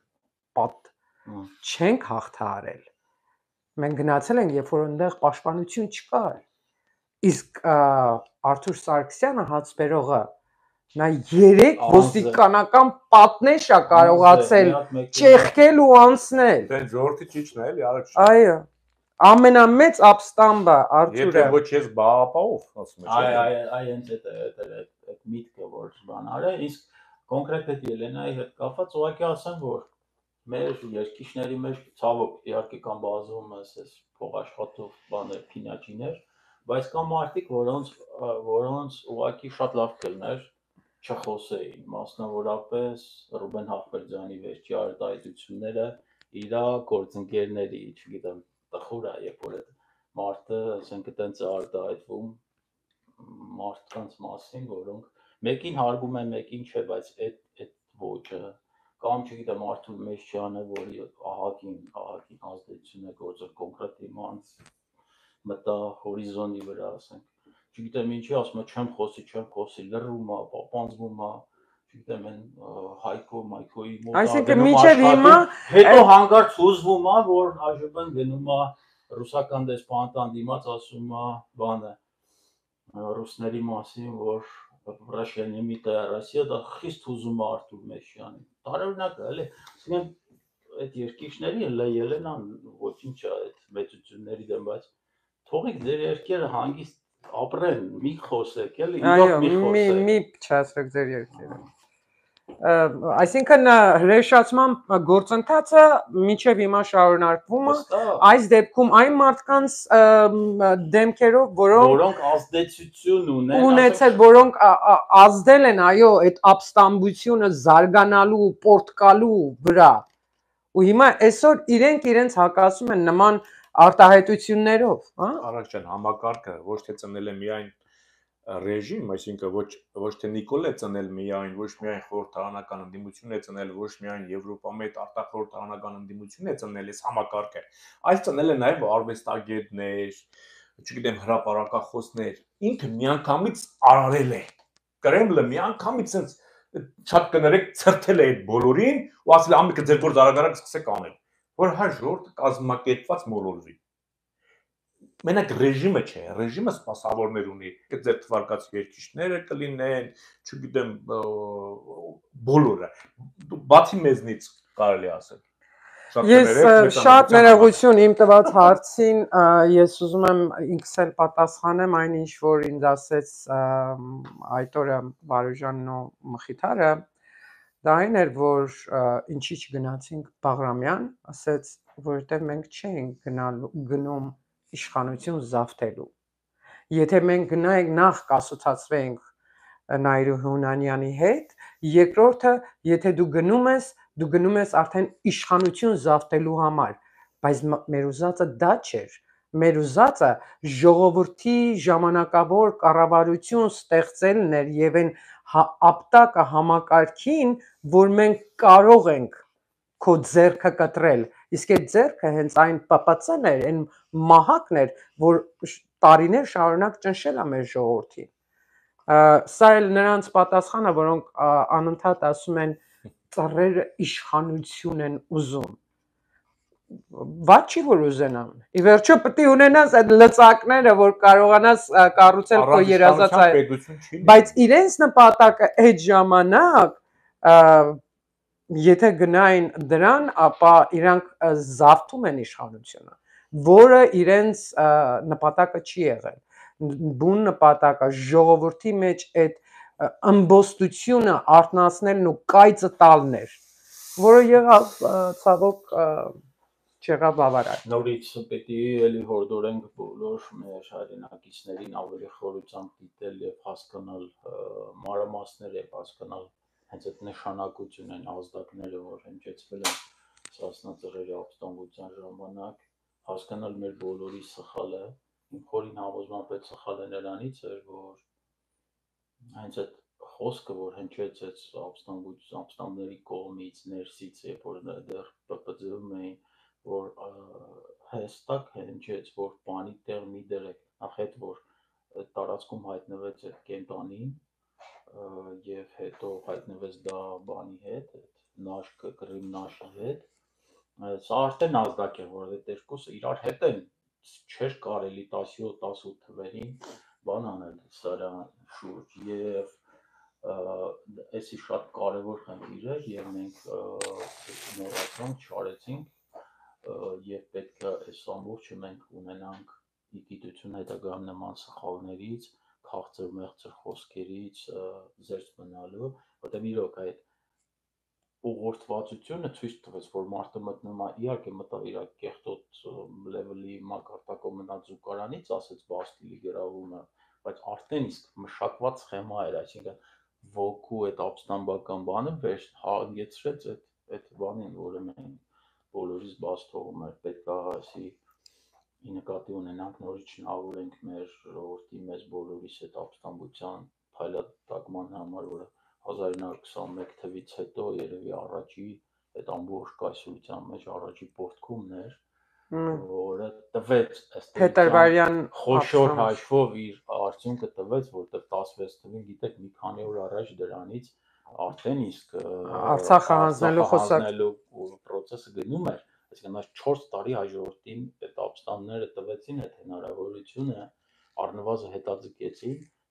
չենք հաղթահարել, մենք գնացել ենք, երբ որ այնտեղ պաշտպանություն չկար, իսկ Արթուր Սարգսյանը հացբերողը նա 3 ոստիկանական պատնեշ է կարողացել ճեղքել ու անցնել։ Դե ժողովրդի ճիճն է, էլի արեք։ Այո։ Ամենամեծ ապստամբը Արթուրը։ Եթե ոչ ես բաղապահով, ասում եմ։ Այ հենց այդ միտքը որ բան արա, իսկ կոնկրետ այդ Ելենայի հետ կապված ուղղակի ասեմ, որ մեր երկիշների մեջ ցավոք իհարկե կան բազում այս փողաշխատող բաներ, փինաճիներ, բայց կան մարդիկ, որոնց ուղղակի շատ լավ կլներ չխոսեին, մասնավորապես Ռուբեն Հախվերդյանի վերջի արտահայտությունները իր գործընկերների, չգիտեմ, տխուր է, երբ որ այդ մարդը, ասենք, այդպես արտահայտվում մարդկանց մասին, որոնք մեկին հարգում են, մեկին չէ, բայց այդ ոճը կամ չգիտեմ, մարդու մեջ չանը, որի ահագին ազդեցություն է գործել կոնկրետ իմանց մտա հորիզոնի վրա, ասենք, չգիտեմ ինչի, ասում եմ, չեմ խոսի, լռում է, պապանձվում է, չգիտեմ, այն Հայկո, Մայքոյի մոտ Այսինքն մինչև հիմա հետո հանգարց հուզվում է, որ այժմ գնում է ռուսական դեսպանատան դիմաց ասում է բանը ռուսների մասին, որ Ռաշիա Ռոսիա դա խիստ ուզում է Արտուր Մեշյանին։ Տարօրինակ է, էլի, ասենք այդ երկիրների էլ Ելենան ոչինչ է այդ մեծությունների դեմ, բայց թողեք ձեր երկերը հանգիստ ապրեն, մի խոսեք, էլի, իրոք մի խոսեք։ Մի փչացրեք ձեր երկերը։ Այսինքն հրեշացման գործընթացը մինչև հիմա շարունակվում է, այս դեպքում այն մարդկանց դեմքերով, որոնք ազդեցություն ունեցել, որոնք ազդել են, այո, այդ ապստամբությունը զարգանալու, պորտկալու վրա։ Ու հիմա այսօր իրենց հակասում են նման արտահայտություններով, հա։ Արաքչյան համակարգը ոչ թե ծնել է միայն ռեժիմ, այսինքն ոչ թե Նիկոլ է ծնել միայն, ոչ միայն խորհրդարանական ընդդիմություն է ծնել, ոչ միայն Եվրոպամետ արտախորհրդարանական ընդդիմություն է ծնել այս համակարգը, այլ ծնել է նաև արվեստագետներ, չգիտեմ, հրապարակախոսներ, ինքը միանգամից արարել է։ Կրեմլը միանգամից շատ կներեք ցրտել է այդ բոլորին ու ասել է ամիկը ձեր գործ արագ սկսեք անել, որ հայ ժողովուրդը կազմակերպված մոլորվի։ Մենակ ռեժիմը չէ, ռեժիմը սպասավորներ ունի, ձեր թվարկած երկիշները կլինեն, չգիտեմ, բոլորը, բացի մեզնից կարելի ասել։ Ես շատ ներողություն իմ տված հարցին, ես ուզում եմ ինքս էլ պատասխանեմ այն ինչ որ ինձ ասեց այդ օրը Վարուժանն ու Մխիթարը, դա այն էր որ ինչի չգնացինք Բաղրամյան, ասեց որովհետև մենք չենք գնում իշխանություն զավթելու։ Եթե մենք գնայինք նախ կասուցացվենք Նայիրու Հունանյանի հետ, երկրորդը, եթե դու գնում ես արդեն իշխանություն զավթելու համար, բայց մեր ուզածը դա չէր։ Մեր ուզածը ժողովրդի ժամանակավոր կառավարություն ստեղծելն էր եւ այն ապտակը համակարգին, որ մենք կարող ենք քո ձեռքը կտրել, իսկ այդ ձեռքը հենց այն ՊՊՑ-ն էր, այն մահակն էր, որ տարիներ շարունակ ճնշել է մեր ժողովրդին։ Սա էլ նրանց պատասխանը, որոնք անընդհատ ասում են ծռերը իշխանություն են ուզում։ Ված չի որ ուզենան։ Ի վերջո պետք է ունենաս այդ լծակները, որ կարողանաս կառուցել քո երազածը։ Բայց իրենց նպատակը այդ ժամանակ եթե գնային դրան, ապա իրանք զավթում են իշխանությունը, որը իրենց նպատակը չի եղել։ Բուն նպատակը ժողովրդի մեջ այդ ըմբոստությունը արտնասնելն ու կայծը տալն էր, որը եղավ ցավոք չեղավ բավարար։ Նորից պետք է էլի հորդորենք բոլոր մեր հայրենակիցներին ավելի խորությամբ դիտել եւ հասկանալ մանրամասները եւ հասկանալ հենց այդ նշանակություն են ազդակները, որ հնչեցվել են Սասնա ապստամբության ժամանակ, հասկանալ մեր բոլորի սխալը, իմ խորին համոզմամբ այդ սխալը նրանից էր, որ հենց այդ խոսքը, որ հնչեց այդ ապստամբների կողմից, ներսից, երբ որ դեռ ՊՊԾ-ում էին, որ հստակ հնչեց, որ բանի տեղ մի դրեք, նախ այդ որ տարածքում հայտնվեց այդ կենտանին եւ հետո հայտնվեց դա բանի հետ, նաշկը կրիմ նաշի հետ, սա արդեն ազդակ է, որ այդ երկուսը իրար հետ են, չէր կարելի 17-18 թվերին բան անել սրա շուրջ եւ էսի շատ կարևոր խնդիր է եւ մենք նորացանք, չարեցինք եւ պետք է այս ամբողջը մենք ունենանք գիտություն հետագայում նման սխալներից, քաղցր մեղցր խոսքերից զերծ մնալու, որտեղ իրոք այդ ուղղորդվածությունը ցույց տվեց, որ մարդը մտնում է, իհարկե մտավ իր կեղտոտ լեվելի մակարդակով մնաց զուգարանից, ասեց Բաստիլի գրավումը, բայց արդեն իսկ մշակված սխեմա էր, այսինքն ոգու այդ ապստամբական բանը վեր հանգեցրեց այդ բանին, որը մենք բոլորիս բաց թողում էր, պետք է ասի ի նկատի ունենանք նորից շնորհավորենք մեր ժողովրդի մեզ բոլորիս այդ ապստամբության փայլատակման համար, որը 1921 թվից հետո երևի առաջի այդ ամբողջ կայսրության մեջ առաջի պորտկումն էր, որը տվեց Փետրվարյան խոշոր հաշվով իր արդյունքը տվեց, որտեղ 16 թվին գիտեք մի քանի օր առաջ դրանից արդեն իսկ Արցախը հանձնելու process-ը գնում էր, այսինքն այս 4 տարի հաջորդին այդ ապստամբները տվեցին այդ հնարավորությունը, առնվազն հետաձգեցին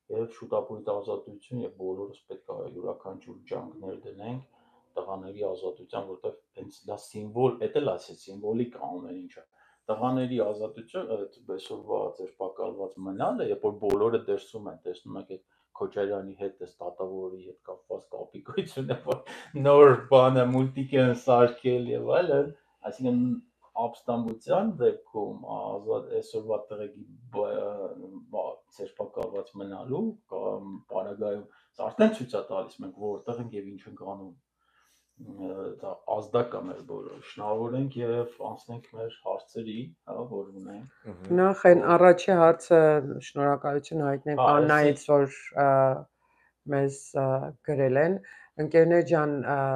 եւ շուտապույտ ազատություն եւ բոլորս պետք է յուրաքանչյուր ջանքներ դնենք տղաների ազատության, որտեղ հենց դա սիմվոլ, դա էլ ասի սիմվոլիկ ամեն ինչը։ Տղաների ազատություն, այդ այսօրվա ձերբակալված մնալը, երբ որ բոլորը դրսում են, տեսնում եք այդ Քոչարյանի հետ, այս Տատավորի հետ կապված կապիկությունը, որ նոր բանը մուլտիկ են սարքել եւ այլն, այսինքն ապստամբության դեպքում ազատ այսօրվա տղեկի ձերբակալված մնալու կամ պարագայում արդեն ցույց է տալիս մենք որտեղ ենք եւ ինչ ենք անում։ Դա ազդակ է մեր բոլորը։ Շնորհավորենք եւ անցնենք մեր հարցերի, հա, որ ունենք։ Նախ այն առաջի հարցը շնորհակալություն հայտնենք Աննայից, որ մեզ գրել են։ Ընկերներ ջան,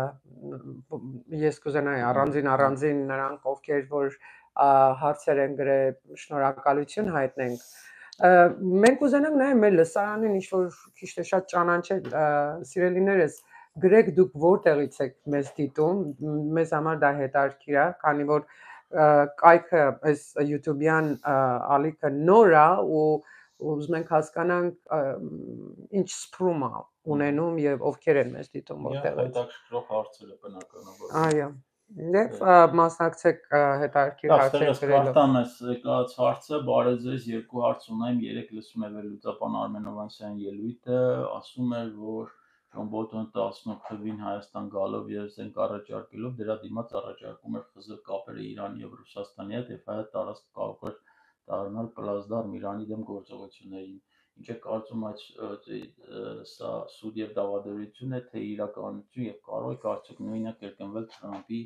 ես կուզենայի առանձին նրանք, ովքեր որ հարցեր են գրել, շնորհակալություն հայտնենք։ Մենք կուզենանք նաև մեր լսարանին ինչ-որ քիչ թե շատ ճանաչել, սիրելիներս, գրեք դուք որտեղից եք մեզ դիտում, մեզ համար դա հետաքրքիր է, քանի որ կայքը այս YouTube-յան ալիքը նոր է ու ուզում ենք հասկանանք ինչ սփռում է ունենում եւ ովքեր են մեզ դիտում որտեղից։ Հետաքրքրող հարցեր է բնականաբար։ Այո։ Եվ մասնակցեք հետաքրքիր հարցեր գրելու։ Կարդամ ես եկած հարցը, բարև ձեզ, երկու հարց ունեմ, երեք լսում եմ Լուծապան Արմեն Հովանեսյանի ելույթը, ասում էր, որ Ջոն Բոլթոնը 18 թվին Հայաստան գալով եւ զենք առաջարկելով դրա դիմաց առաջարկում էր խզել կապերը Իրանի եւ Ռուսաստանի հետ եւ հայ տարածք կարող էր դառնալ պլազդարմ Իրանի դեմ գործողություններին։ Ինչ է կարծում այդ սա սուտ եւ դավադրություն է, թե իրականություն եւ կարող է կարծեք նույնը կրկնվել Թրամփի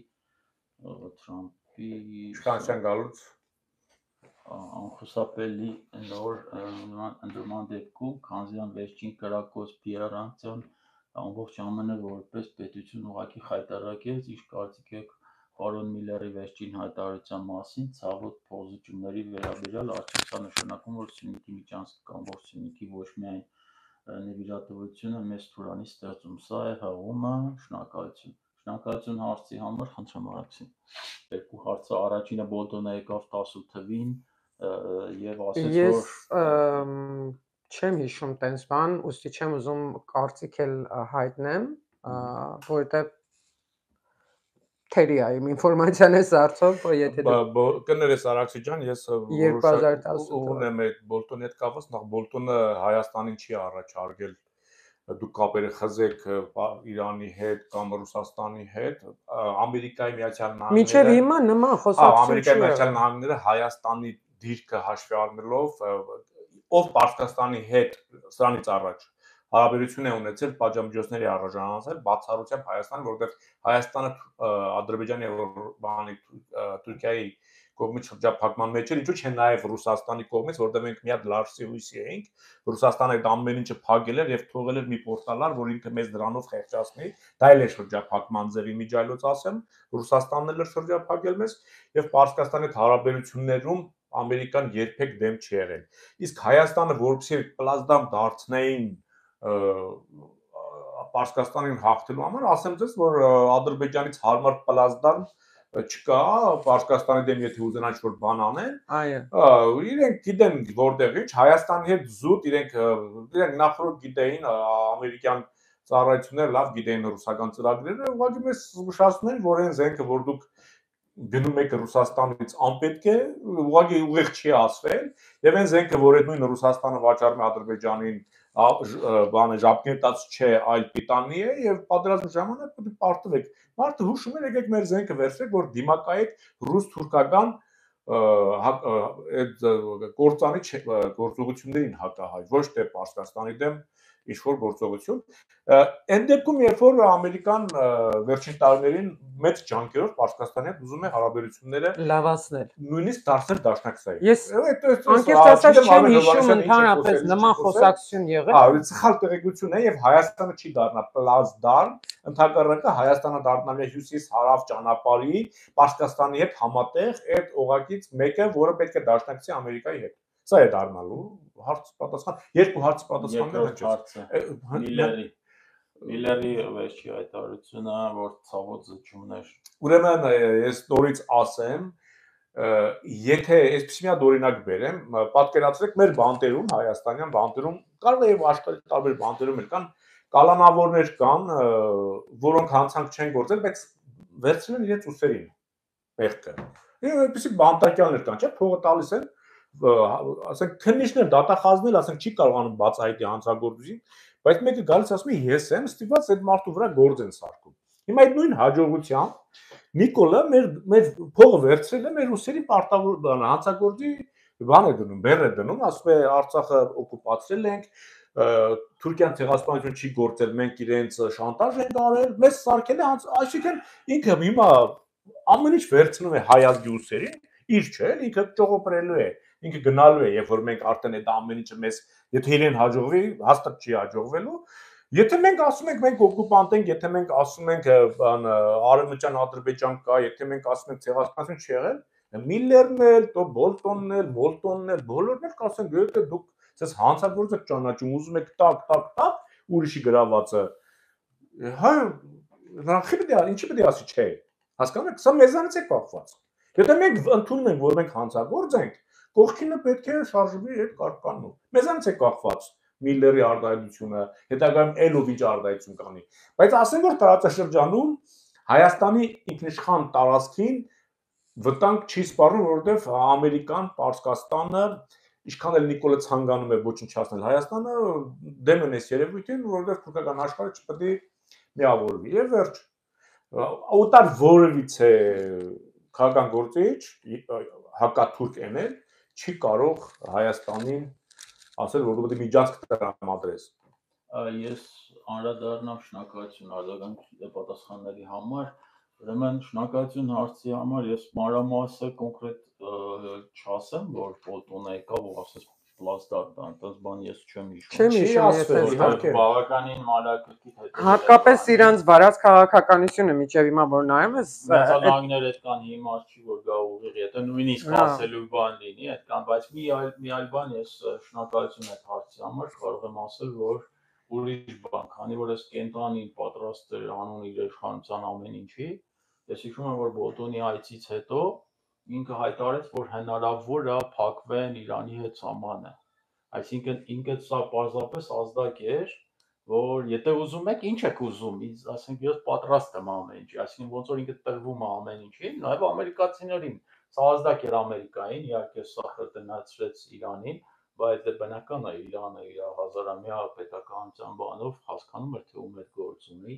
իշխանության գալուց անխուսափելի նոր ընդդիմման դեպքում, քանզի ան վերջին կրակոց PR-ացիան ամբողջ ԱՄՆ-ը որպես պետություն ուղղակի խայտարակեց, ինչ կարծիք եք պարոն Միլլերի վերջին հայտարարության մասին, ցավոտ փոխզիջումների վերաբերյալ արդյոք սա նշանակում որ Սյունիքի միջանցք կամ ոչ Սյունիքի ոչ միայն նվիրատվությունը մեծ Թուրանի ստեղծում, սա է հղումը, շնորհակալություն։ Շնորհակալություն հարցի համար, խնդրեմ արագին։ Երկու հարցը, առաջինը Բոլտոնը եկավ 18 թվին եւ ասեց որ չեմ հիշում տենց բան, ուստի չեմ ուզում կարծիք էլ հայտնեմ, որովհետեւ թերի է իմ ինֆորմացիան է սարսով, եթե կներես Արաքսի ջան, ես 2010 ունեմ այդ Բոլտոնի հետ կապված, նախ Բոլտոնը Հայաստանին չի առաջարկել դուք կապերը խզեք Իրանի հետ կամ Ռուսաստանի հետ, Ամերիկայի Միացյալ Նահանգները մինչև հիմա նման խոսակցություն Ամերիկայի Միացյալ Նահանգները Հայաստանի դիրքը հաշվի առնելով ով Պարսկաստանի հետ սրանից առաջ հարաբերություն է ունեցել պատժամիջոցների առանձնացնել բացառությամբ Հայաստանը, որովհետև Հայաստանը Ադրբեջանի եւ Թուրքիայի կողմից շրջափակման մեջ էր, ինչու՞ չէ նաև Ռուսաստանի կողմից, որտեղ մենք մի հատ լարսի հույսի էինք, Ռուսաստանը այդ ամեն ինչը փակել էր եւ թողել էր մի պորտալար, որ ինքը մեզ դրանով խեղճացնի, դա էլ է շրջափակման ձևի միջայլոց ասեմ, Ռուսաստանն էլ էր շրջափակել մեզ եւ Պարսկաստանի հետ հարաբերություններում Ամերիկան երբեք դեմ չի եղել։ Իսկ Հայաստանը որպեսզի պլազդամ դարձնեին Պարսկաստանին հաղթելու համար, ասեմ ձեզ, որ Ադրբեջանից հարմար պլազդամ չկա, Պարսկաստանի դեմ եթե ուզենան ինչ-որ բան անեն, իրենք գիտեն որտեղից, Հայաստանի հետ զուտ իրենք նախորդ գիտեին ամերիկյան ծառայությունները լավ գիտեին ռուսական ծրագրերը, ուղղակի մեզ զգուշացնում են, որ այն զենքը, որ դուք գնում եք Ռուսաստանից անպետք է, ուղղակի ուղիղ չի ասվել, եւ այն զենքը, որ այդ նույն Ռուսաստանը վաճառում է Ադրբեջանին, բանը ժապկետած չէ, այլ պիտանի է եւ պատերազմի ժամանակ պետք է պարտվեք։ Մարդը հուշում է, եկեք մեր զենքը վերցրեք, որ դիմակայեք ռուս-թուրքական այդ կործանի գործողություններին հակահայ, ոչ թե Պարսկաստանի դեմ ինչ-որ գործողություն։ Այն դեպքում, երբ որ Ամերիկան վերջին տարիներին մեծ ջանքերով Պարսկաստանի հետ ուզում է հարաբերությունները լավացնել, նույնիսկ դարձնել դաշնակցային։ Ես անկեղծ ասած չեմ հիշում ընդհանրապես նման խոսակցություն եղել։ Այո, սխալ տեղեկություն է եւ Հայաստանը չի դառնա պլազդարմ, ընդհակառակը Հայաստանը դառնալ է հյուսիս-հարավ ճանապարհի Պարսկաստանի հետ համատեղ այդ օղակից մեկը, որը պետք է դաշնակցի Ամերիկայի հետ։ Սա է դառնալու հարց պատասխան, երկու հարց պատասխաններ են։ Միլլերի վերջի հայտարարությունը, որ ցավոտ զիջումներ։ Ուրեմն ես նորից ասեմ, Եթե այսպես մի հատ օրինակ բերեմ, պատկերացրեք մեր բանտերում, հայաստանյան բանտերում, կարող է եւ աշխարհի տարբեր բանտերում էլ կան կալանավորներ կան, որոնք հանցանք չեն գործել, բայց վերցրել են իրենց ուսերին մեղքը։ Եվ այդպեսի բանտարկյալներ կան, չէ՞, փողը տալիս են, ասենք քննիչներ, դատախազներ, ասենք չի կարողանում բացահայտի հանցագործություն, բայց մեկը գալիս ասում է ես եմ ստիպված այդ մարդու վրա գործ են սարքում։ Հիմա այդ նույն հաջողությամբ Նիկոլը մեր փողը վերցրել է մեր ուսերի պարտավոր հանցագործի բան է դնում, բեռ է դնում, ասում է Արցախը օկուպացրել ենք, Թուրքիան ցեղասպանություն չի գործել, մենք իրենց շանտաժ ենք արել, մեզ սարքել է, այսինքն ինքը հիմա ամեն ինչ վերցնում է հայազգի ուսերին, իր չէ, ինքը ճողոպրելու է, ինքը գնալու է, երբ որ մենք արդեն այդ ամեն ինչը մեզ, եթե իրեն հաջողվի, հաստատ չի հաջողվելու, եթե մենք ասում ենք մենք օկուպանտ ենք, եթե մենք ասում ենք Արևմտյան Ադրբեջան կա, եթե մենք ասում ենք ցեղասպանություն չի եղել, Միլլերն էլ, то Բոլտոնն էլ, Մոլտոնն էլ, բոլորն էլ կասեն, եթե դուք ցես հանցագործ եք ճանաչում, ուզում եք տակ, ուրիշի գրավածը, հա, ինչի պետք է ասի չէ։ Հասկանում եք, սա մեզանից է կապված։ Եթե մենք ընդունում ենք, որ մենք հանցագործ ենք, կողքինը պետք է շարժվի այդ կարգանով։ Մեզանից է կապված Միլլերի արտահայտությունը, հետագայում Էլովիչ արտահայտություն կանի։ Բայց ասեմ, որ տարածաշրջանում Հայաստանի ինքնիշխան տարածքին վտանգ չի սպառնում, որովհետև Ամերիկան, Պարսկաստանը, ինչքան էլ Նիկոլը ցանկանում է ոչնչացնել Հայաստանը, դեմ են այս երևույթին, որովհետև թուրքական աշխարհը չպետք է միավորվի։ Եվ վերջ, օտար որևիցե քաղաքական գործիչ հակաթուրք էնել չի կարող Հայաստանին ասել, որ դու պետք է միջանցք տրամադրես։ Ես անդրադառնամ շնորհակալություն արձագանքի պատասխանների համար, ուրեմն շնորհակալություն հարցի համար, ես մանրամասը կոնկրետ չասեմ, որ Բոլտոնը եկավ ու ասես պլաստարտ, այնպես բան ես չեմ հիշում։ Չի ասվել, իհարկե։ Բավականին մանրակրկիտ հետ։ Հատկապես իրանց վարած քաղաքականությունը միջև հիմա որ նայում ես, մեծանագներ այդքան հիմար չի, որ գա ուղիղ, եթե նույնիսկ ասելու բան լինի, այդքան, բայց մի այլ բան ես շնորհակալություն այդ հարցի համար կարող եմ ասել, որ ուրիշ բան, քանի որ այս կենտրոնին պատրաստ էր անուն իր իշխանության ամեն ինչի, ես հիշում եմ, որ Բոլտոնի այցից հետո ինքը հայտարարեց, որ հնարավոր է փակվեն Իրանի հետ սահմանը։ Այսինքն ինքը սա պարզապես ազդակ էր, որ եթե ուզում եք, ինչ եք ուզում, ասենք ես պատրաստ եմ ամեն ինչի, այսինքն ոնց որ ինքը տրվում է ամեն ինչին, նաև ամերիկացիներին, սա ազդակ էր Ամերիկային, իհարկե սա խրտնացրեց Իրանին, բայց դե բնական է Իրանը իր հազարամյա պետականության բանով հասկանում էր, թե ում հետ գործ ունի,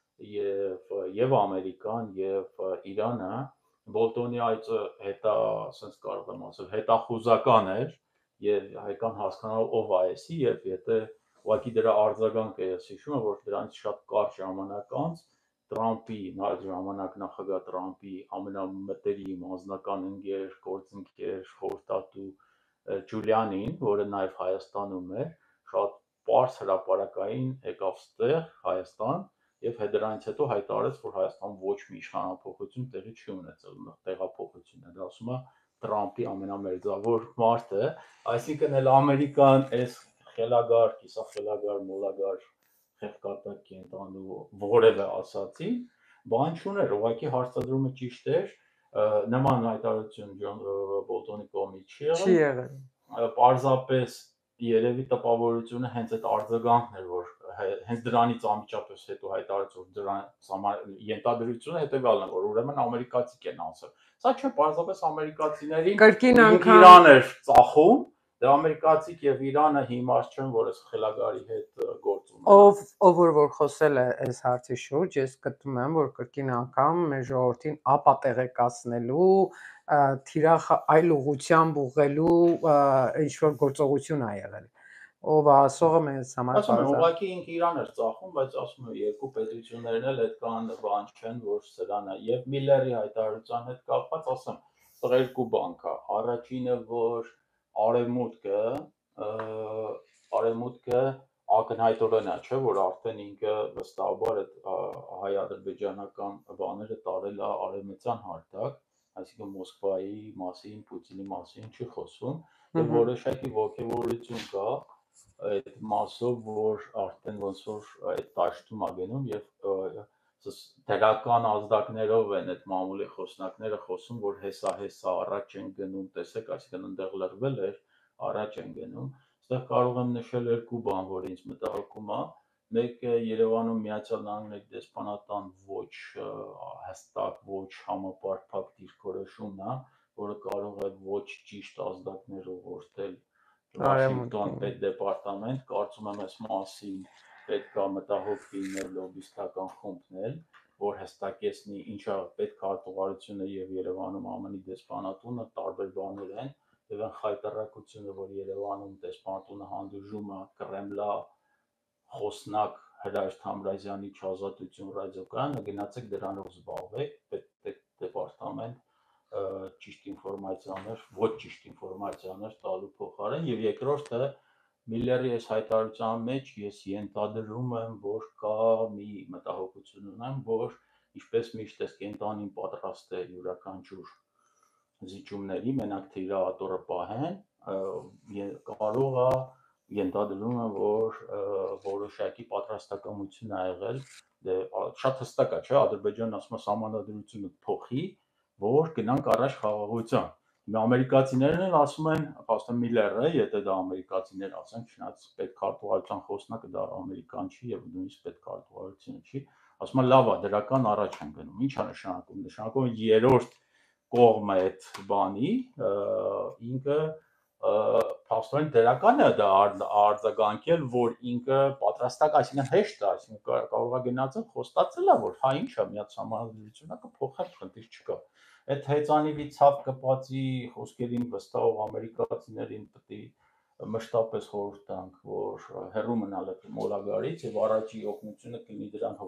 եւ Ամերիկան եւ Իրանը, Բոլտոնի այցը հետա, ասենց կարող եմ ասել, հետախուզական էր, եւ հայկան հասկանալ ով է էսի, եւ եթե ուղղակի դրա արձագանքը ես հիշում եմ, որ դրանից շատ կարճ ժամանակ անց Տրամպի ժամանակ նախագահ Տրամպի ամենամտերիմ անձնական ընկեր, գործընկեր, խորհրդատու Ջուլիանին, որը նաև Հայաստանում էր, շատ պարզ հրապարակային եկավ ստեղ Հայաստան եւ դրանից հետո հայտարարեց, որ Հայաստանում ոչ մի իշխանափոխություն տեղի չի ունեցել, տեղափոխություն է, դա ասում է Տրամպի ամենամերձավոր մարդը, այսինքն էլ Ամերիկան այս խելագար, կիսախելագար, մոլագար խեղկատակ կենտանու որևէ ասացի, բան չուներ, ուղղակի հարցադրումը ճիշտ էր, նման հայտարարություն Ջոն Բոլտոնի կողմից չի եղել, պարզապես երևի տպավորությունը հենց այդ արձագանքն էր, որ հենց դրանից անմիջապես հետո հայտարարեց, որ դրան ենթադրությունը հետևյալն է, որ ուրեմն ամերիկացիք են ասել, սա չէ, պարզապես ամերիկացիներին կրկին անգամ Իրան էր ծախում, դե ամերիկացիք եւ Իրանը հիմար չեն, որ այս խելագարի հետ գործ ունենան։ Ով որ խոսել է այս հարցի շուրջ, ես գտնում եմ, որ կրկին անգամ մեր ժողովրդին ապատեղեկացնելու, թիրախ այլ ուղղությամբ ուղղելու ինչ որ գործողություն է եղել։ Ով ասողը մեզ համար ասում եմ, ուղղակի ինքը Իրան էր ծախում, բայց ասում եմ, երկու պետություններն էլ այդքան բան չեն, որ սրան է։ Եվ Միլլերի հայտարարության հետ կապված ասեմ, սա երկու բան կա։ Առաջինը, որ արևմուտքը ակնհայտորեն է, չէ, որ արդեն ինքը վստահաբար այդ հայ-ադրբեջանական բաները տարել է արևմտյան հարթակ, այսինքն Մոսկվայի մասին, Պուտինի մասին չի խոսում, եւ որոշակի ոգևորություն կա այդ մասով, որ արդեն ոնց որ այդ դաշտում է գնում եւ դրական ազդակներով են այդ մամուլի խոսնակները խոսում, որ հեսա առաջ են գնում, տեսեք, այսինքն այնտեղ լրվել էր, առաջ են գնում։ Այստեղ կարող եմ նշել երկու բան, որ ինձ մտահոգում է։ Մեկը Երևանում Միացյալ Նահանգների դեսպանատան ոչ հստակ, ոչ համապարփակ դիրքորոշումն է, որը կարող է ոչ ճիշտ ազդակներ ուղղորդել Վաշինգտոն պետդեպարտամենտ, կարծում եմ այս մասին պետք է մտահոգ լինել լոբիստական խումբն էլ, որ հստակեցնի ինչա պետք հարտուղարությունը եւ Երևանում ԱՄՆ-ի դեսպանատունը տարբեր բաներ են, եւ այն խայտառակությունը, որ Երևանում դեսպանատունը հանդուրժում է Կրեմլա խոսնակ Հրաշ Թամրազյանի չազատություն ռադիոկայանը, գնացեք դրանով զբաղվեք, պետդեպարտամենտ ճիշտ ինֆորմացիաներ, ոչ ճիշտ ինֆորմացիաներ տալու փոխարեն, եւ երկրորդը Միլլերի այս հայտարարության մեջ ես ենթադրում եմ, որ կա մի մտահոգություն ունեմ, որ ինչպես միշտ այս կենտանին պատրաստ է յուրաքանչյուր զիջումների, մենակ թե իր ատորը պահեն, կարող է ենթադրում եմ, որ որոշակի պատրաստակամություն ա եղել, շատ հստակ է, չէ, Ադրբեջանն ասում է սահմանադրությունը փոխի, որ գնանք առաջ խաղաղության։ Ամերիկացիներն են ասում են, փաստորեն Միլլերը, եթե դա ամերիկացիներ ասեն, չնայած պետքարտուղարության խոսնակը դա ամերիկան չի եւ նույնիսկ պետքարտուղարությունը չի, ասում են լավ է, դրական առաջ են գնում։ Ինչ է նշանակում։ Նշանակում է երրորդ կողմը այդ բանի, ինքը փաստորեն դրական է դա արձագանքել, որ ինքը պատրաստակ, այսինքն հեշտ է, այսինքն կարող է գնացել խոստացել է, որ հա ինչ է, միած համանդրությունը կփոխել, խնդիր չկա։ Այդ հեծանիվի ցավ կպածի խոսքերին վստահող ամերիկացիներին պետք է մշտապես խորհուրդ տանք, որ հեռու մնալ այդ մոլագարից եւ առաջի օգնությունը կլինի դրան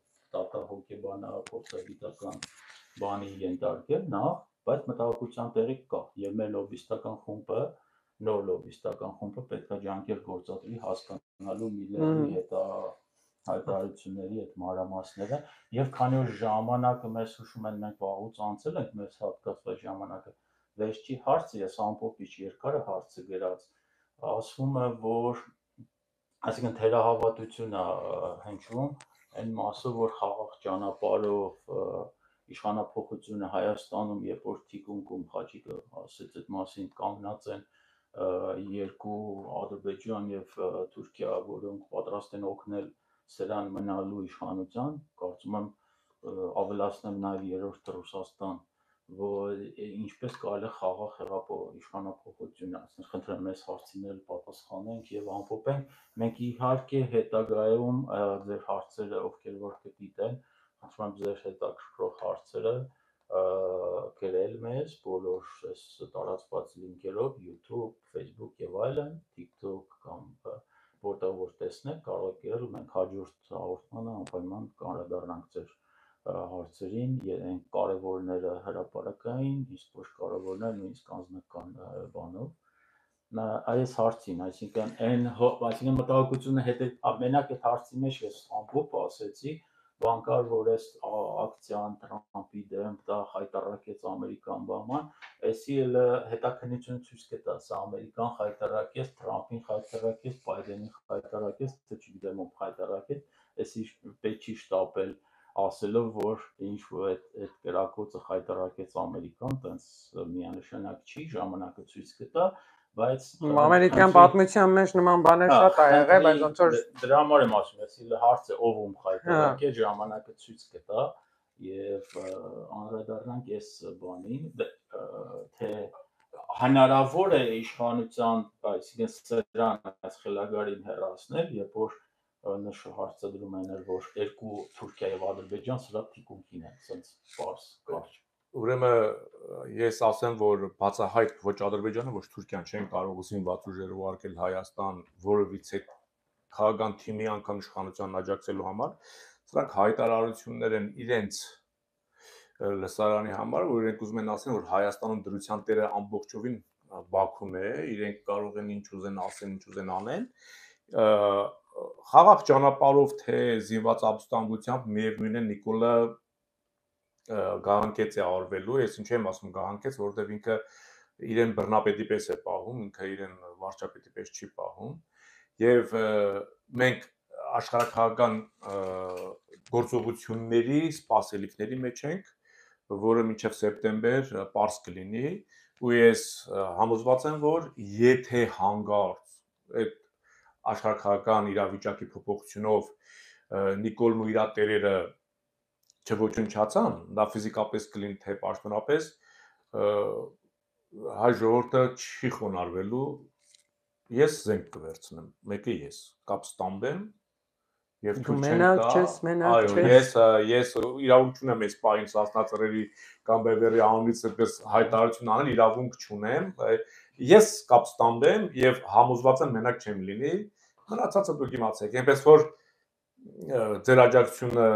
հոգեբանական բանի ենթարկել նախ, բայց մտահոգության տեղի կա եւ մեր լոբիստական խումբը նոր լոբիստական խումբը պետք է ջանքեր գործադրի հասկանալու Միլլերի հետ հայտարարությունների այդ մանրամասները եւ քանի որ ժամանակը մեզ հուշում են մենք վաղուց անցել ենք մեզ հատկացված ժամանակը վերջի հարցը ես ամփոփիչ երկար հարցը գրած ասվում է որ այսինքն թերահավատություն է հնչում այն մասով որ խաղաղ ճանապարհով իշխանապողությունը Հայաստանում երբ որ թիկունքում Խաչիկը ասեց այդ մասին կանգնած են երկու Ադրբեջան եւ Թուրքիա, որոնք պատրաստ են օգնել սրան մնալու իշխանության, կարծում եմ ավելացնեմ նաեւ երրորդ Ռուսաստան, որ ինչպես կարելի է խաղաղ իշխանապողություն, ասես խնդրեմ մեզ հարցինել պատասխանենք եւ ամփոփենք, մենք իհարկե հետագայում ձեր հարցերը ովքեր որ կդիտեն, խնդրում եմ ձեր հետաքրքրող հարցերը գրել մեզ բոլոր այս տարածված լինքերով YouTube, Facebook եւ այլն, TikTok կամ որտեղ որ տեսնեք կարող եք գրել մենք հաջորդ հաղորդմանը անպայման կանդրադառնանք ձեր հարցերին, այն կարևորները հրապարակային, իսկ ոչ կարևորները նույնիսկ անձնական բանով այս հարցին, այսինքն մտահոգությունը հետո մենակ այդ հարցի մեջ ես ամփոփ ասեցի բանկար որ այս ակցիան Թրամփի դեմ դա խայտարակեց ամերիկան բաման, այսի էլ հետաքննություն ցույց կտա, սա ամերիկան խայտարակեց, Թրամփին խայտարակեց, Բայդենին խայտարակեց, թե չգիտեմ ով խայտարակեց, այսի պետք չի շտապել ասելով որ ինչ որ այդ կրակոցը խայտարակեց ամերիկան, տենց միանշանակ չի, ժամանակը ցույց կտա բայց ամերիկյան պատմության մեջ նման բաներ շատ ա եղել, բայց ոնց որ դրա համար եմ ասում, այսինքն հարցը ով ում խայտարակ է, ժամանակը ցույց կտա եւ անդրադառնանք այս բանին, թե հնարավոր է իշխանության, այսինքն սրան այս խելագարին հեռացնել, երբ որ հարցադրում են որ երկու Թուրքիա եւ Ադրբեջան սրա թիկունքին են, ասենց պարզ կարճ Ուրեմն ես ասեմ, որ բացահայտ ոչ Ադրբեջանը, ոչ Թուրքիան չեն կարող զինված ուժեր ուղարկել Հայաստան որևիցե քաղաքական թիմի անգամ իշխանության աջակցելու համար, սրանք հայտարարություններ են իրենց լսարանի համար, որ իրենք ուզում են ասեն, որ Հայաստանում դրության տերը ամբողջովին Բաքուն է, իրենք կարող են ինչ ուզեն ասեն, ինչ ուզեն անեն, խաղաղ ճանապարհով թե զինված ապստամբությամբ միևնույն է Նիկոլը գահանքեց է արվելու, ես ինչ եմ ասում գահանքեց, որովհետև ինքը իրեն բռնապետի պես է պահում, ինքը իրեն վարչապետի պես չի պահում, եւ մենք աշխարհակահական գործողությունների սպասելիքների մեջ ենք, որը մինչև սեպտեմբեր պարզ կլինի, ու ես համոզված եմ, որ եթե հանգարց այդ աշխարհակահական իրավիճակի փոփոխությունով Նիկոլն ու իր տերերը չոչնչացան, դա ֆիզիկապես կլինի թե պաշտոնապես հայ ժողովուրդը չի խոնարհվելու, ես զենք կվերցնեմ, մեկը ես կապ ստամբեմ եւ Դու մենակ չես, այո, ես իրավունք չունեմ այս պահին Սասնա ծռերի կամ Բևերի անունից այդպես հայտարարություն անել, իրավունք չունեմ, ես կապ ստամբեմ եւ համոզված եմ մենակ չեմ լինի, մնացածը դուք իմացեք, այնպես որ ձեր աջակցությունը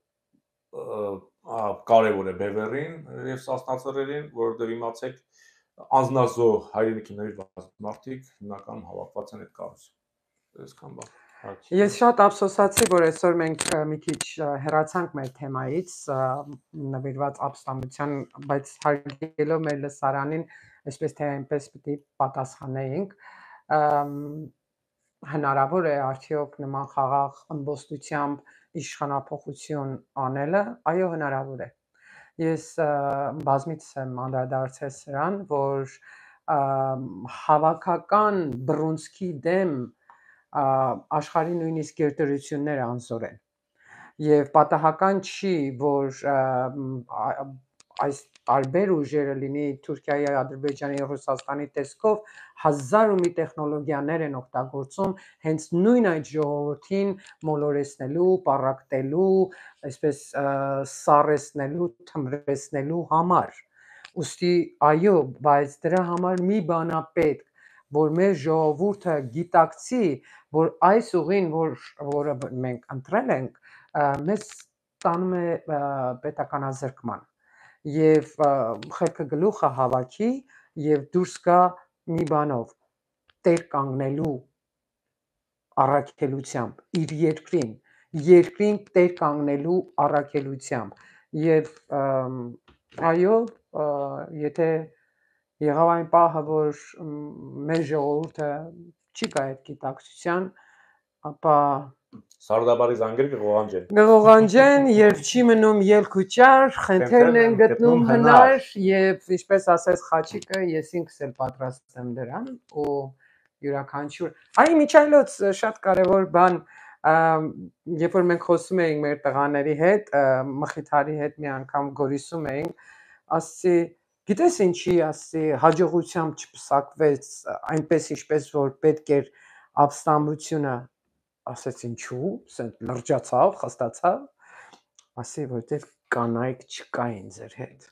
կարևոր է Բևերին եւ Սասնա ծռերին, որովհետեւ իմացեք անznազո հայրենիքի նվիրված մարդիկ հիմնականում հավաքված են այդ կառույցում։ Այսքան բան։ Ես շատ ափսոսացի, որ այսօր մենք մի քիչ հեռացանք մեր թեմայից, նվիրված ապստամբության, բայց հարգելով մեր լսարանին, այսպես թե այնպես պիտի պատասխանեինք, հնարավոր է արդյոք նման խաղաղ ըմբոստությամբ իշխանափոխություն անելը, այո հնարավոր է։ Ես բազմիցս եմ անդրադարձել սրան, որ հավաքական բռունցքի դեմ աշխարհի նույնիսկ գերտերությունները անզոր են եւ պատահական չի, որ այս տարբեր ուժերը լինի Թուրքիայի, Ադրբեջանի, Ռուսաստանի տեսքով հազար ու մի տեխնոլոգիաներ են օգտագործում հենց նույն այդ ժողովրդին մոլորեցնելու, պառակտելու, այսպես սառեցնելու, թմրեցնելու համար։ Ուստի այո, բայց դրա համար մի բան է պետք, որ մեր ժողովուրդը գիտակցի, որ այս ուղին, որը մենք ընտրել ենք, մեզ տանում է պետականազրկման եւ խելքը գլուխը հավաքի եւ դուրս գա մի բանով տեր կանգնելու առաքելությամբ իր երկրին տեր կանգնելու առաքելությամբ եւ այո եթե եղավ այն պահը որ մեր ժողովուրդը չի գա այդ գիտակցության ապա Սարդաբարի զանգեր կղողանջեն եւ չի մնում ելք ու ճար, խնդիրն են գտնում հնար եւ ինչպես ասես Խաչիկը, ես ինքս էլ պատրաստ եմ դրան ու յուրաքանչյուր։ Այ Միչայլոց շատ կարեւոր բան, երբ որ մենք խոսում էինք մեր տղաների հետ, Մխիթարի հետ մի անգամ Գորիսում էինք, ասի գիտես ինչի, ասի հաջողությամբ չփսակվեց այնպես ինչպես որ պետք էր ապստամբությունը ասեց ինչու, ասենք լրջացավ, խստացավ, ասի որտեղ կանայք չկային ձեր հետ։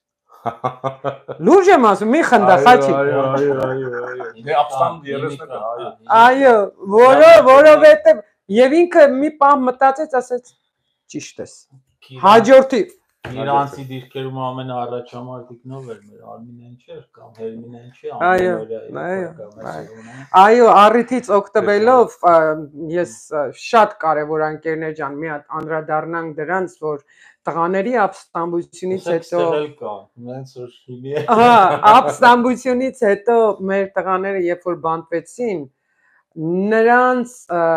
Լուրջ եմ ասում, մի խնդա Խաչիկ։ Այո։ Դե ապստամբ 30-ը, այո, որովհետև եւ ինքը մի պահ մտածեց, ասեց ճիշտ ես։ Հաջորդի Իրանցի դիրքերում ամենաառաջամարտիկն ով էր մեր Արմինեն չէր կամ Հերմինեն չի Այո, առիթից օգտվելով ես շատ կարևոր ընկերներ ջան, մի հատ անդրադառնանք դրանց, որ տղաների ապստամբությունից հետո ապստամբությունից հետո մեր տղաները երբ որ բանտվեցին, նրանց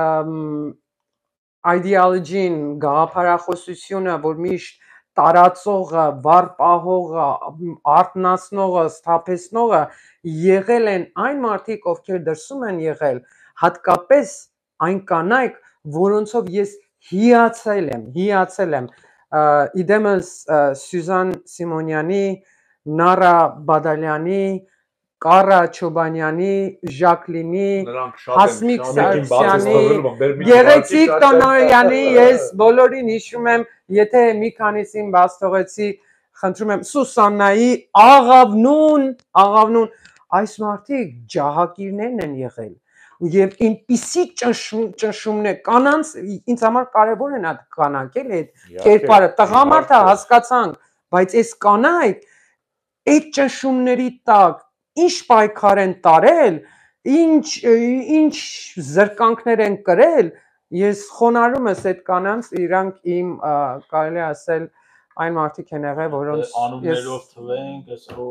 ideology-ն, գաղափարախոսությունը, որ միշտ տարածողը, վառ պահողը, արտնացնողը, սթափեցնողը եղել են այն մարդիկ, ովքեր դրսում են եղել, հատկապես այն կանայք, որոնցով ես հիացել եմ, իդեմս Սյուզան Սիմոնյանի, Նարա Բադալյանի, Կարա Չոբանյանի, Ժակլինի, Հասմիկ Սարգսյանի, Գեղեցիկ Տոնոյանի, ես բոլորին հիշում եմ, եթե մի քանիսին բաց թողեցի, խնդրում եմ, Սուսաննայի, աղավնուն, այս մարդիկ ջահակիրներն են եղել, եւ ինպիսի ճնշումներ, կանանց, ինձ համար կարևոր են այդ կանանք, էլ այդ կերպարը, տղամարդը հասկացանք, բայց այս կանայք, այդ ճնշումների տակ, ինչ պայքար են տարել, ինչ զրկանքներ են կրել, ես խոնարհում ես այդ կանանց, իրանք իմ կարելի ասել այն մարդիկ են եղել, որոնց անուններով թվենք,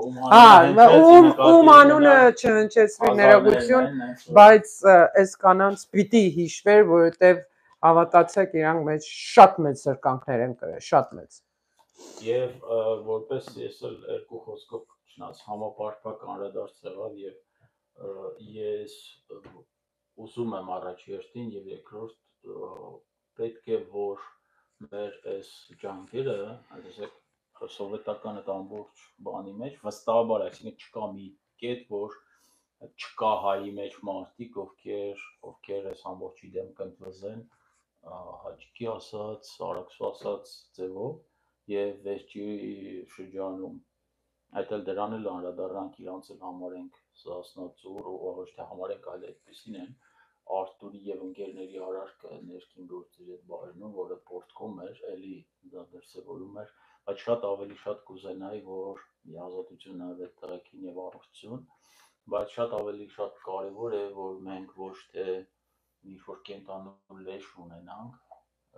ում անունը չհնչեցվի ներողություն, բայց այս կանանց պիտի հիշվեր, որովհետև Հավատացեք, իրանք մեջ շատ մեծ զրկանքներ են կրել, շատ մեծ։ Եվ որպես ես էլ երկու խոսքով չնայած համապարփակ անդրադարձ եղավ եւ ես ուզում եմ առաջի հերթին եւ երկրորդ պետք է որ մեր այս ջանքերը, այսինքն սովետական այդ ամբողջ բանի մեջ վստահաբար, այսինքն չկա մի կետ, որ չկա հայի մեջ մարդիկ, ովքեր այս ամբողջի դեմ կընդվզեն հաճիկի ասած, արաքսու ասած ձևով եւ վերջի շրջանում այդ էլ դրան էլ անդրադառնանք իրանց էլ համարենք սասնածուր ու ոչ թե համարենք այլ այդպեսին են Արտուրի եւ ընկերների արարքը ներքին գործերի այդ բարերն որը պորտկոմ էր, էլի դա դրսևորում էր, բայց շատ ավելի շատ կուզենայի, որ ազատություն նաև տղեկին եւ առողջություն, բայց շատ ավելի շատ կարեւոր է, որ մենք ոչ թե ինչ-որ կենտանու լեշ ունենանք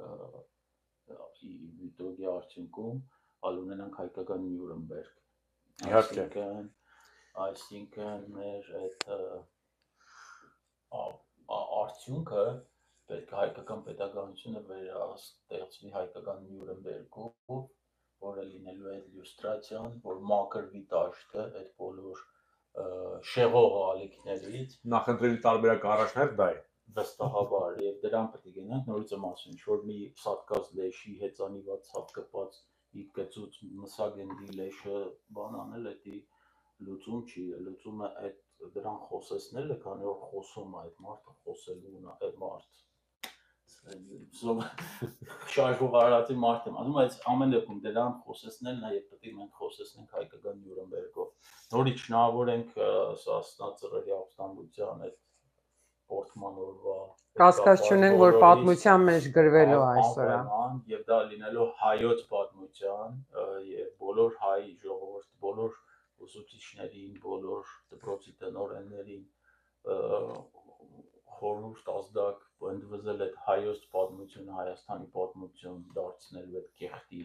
վիտոգի արդյունքում, այլ ունենանք հայկական Նյուրնբերգ։ Իհարկե։ Այսինքն մեր այդ արդյունքը պետք է հայկական պետականությունը վերաստեղծվի հայկական Նյուրնբերգով, որը լինելու է իլյուստրացիան, որ մաքրվի դաշտը այդ բոլոր շեղող ալիքներից։ Նախընտրելի տարբերակ առաջներ դա է։ Վստահաբար եւ դրան պետք է գնանք, նորից եմ ասում, որ մի սատկած լեշի հեծանիված ցավկված գծուց մսագնդի լեշը բան անել, դա լուծում չի, լուծումը այդ դրան խոսեցնելը, քանի որ խոսում է այդ մարդը, խոսելու ունա այդ մարդ շարժող արարածի մարդ եմ ասում, այս ամեն դեպքում դրան խոսեցնելն է եւ պետք է մենք խոսեցնենք հայկական Նյուրնբերգով։ Նորից շնորհավորենք Սասնա-Ծռերի ապստամբության այդ Պորտման օրվա Կասկած չունենք, որ պատմության մեջ գրվելու այսօր։ Եվ դա լինելով հայոց պատմության եւ բոլոր հայ ժողովուրդ, բոլոր ուսուցիչներին, բոլոր դպրոցի տնօրեններին խորհուրդ ազդակ ընդվզել այդ հայոց պատմությունը, Հայաստանի պատմություն դարձնելու այդ կեղտի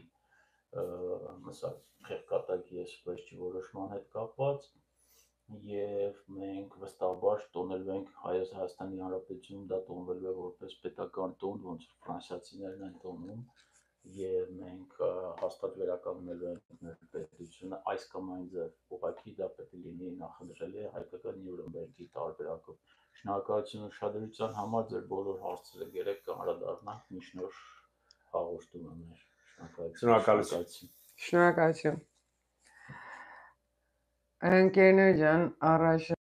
խեղկատակի վերջի որոշման հետ կապված եւ մենք վստահաբար տոնելու ենք Հայաստանի Հանրապետությունում դա տոնվելու է որպես պետական տոն, ոնց որ ֆրանսիացիներն են տոնում եւ մենք հաստատ վերականգնելու ենք մեր պետությունը այս կամ այն ձև ուղղակի դա պետք է լինի նախադրելի հայկական Նյուրնբերգի տարբերակով։ Շնորհակալություն ուշադրության համար, ձեր բոլոր հարցերը գերեք կանդրադառնանք մի շնորհ հաղորդումը մեր։ Շնորհակալություն։ Շնորհակալություն։ Ընկերներ ջան, առաջ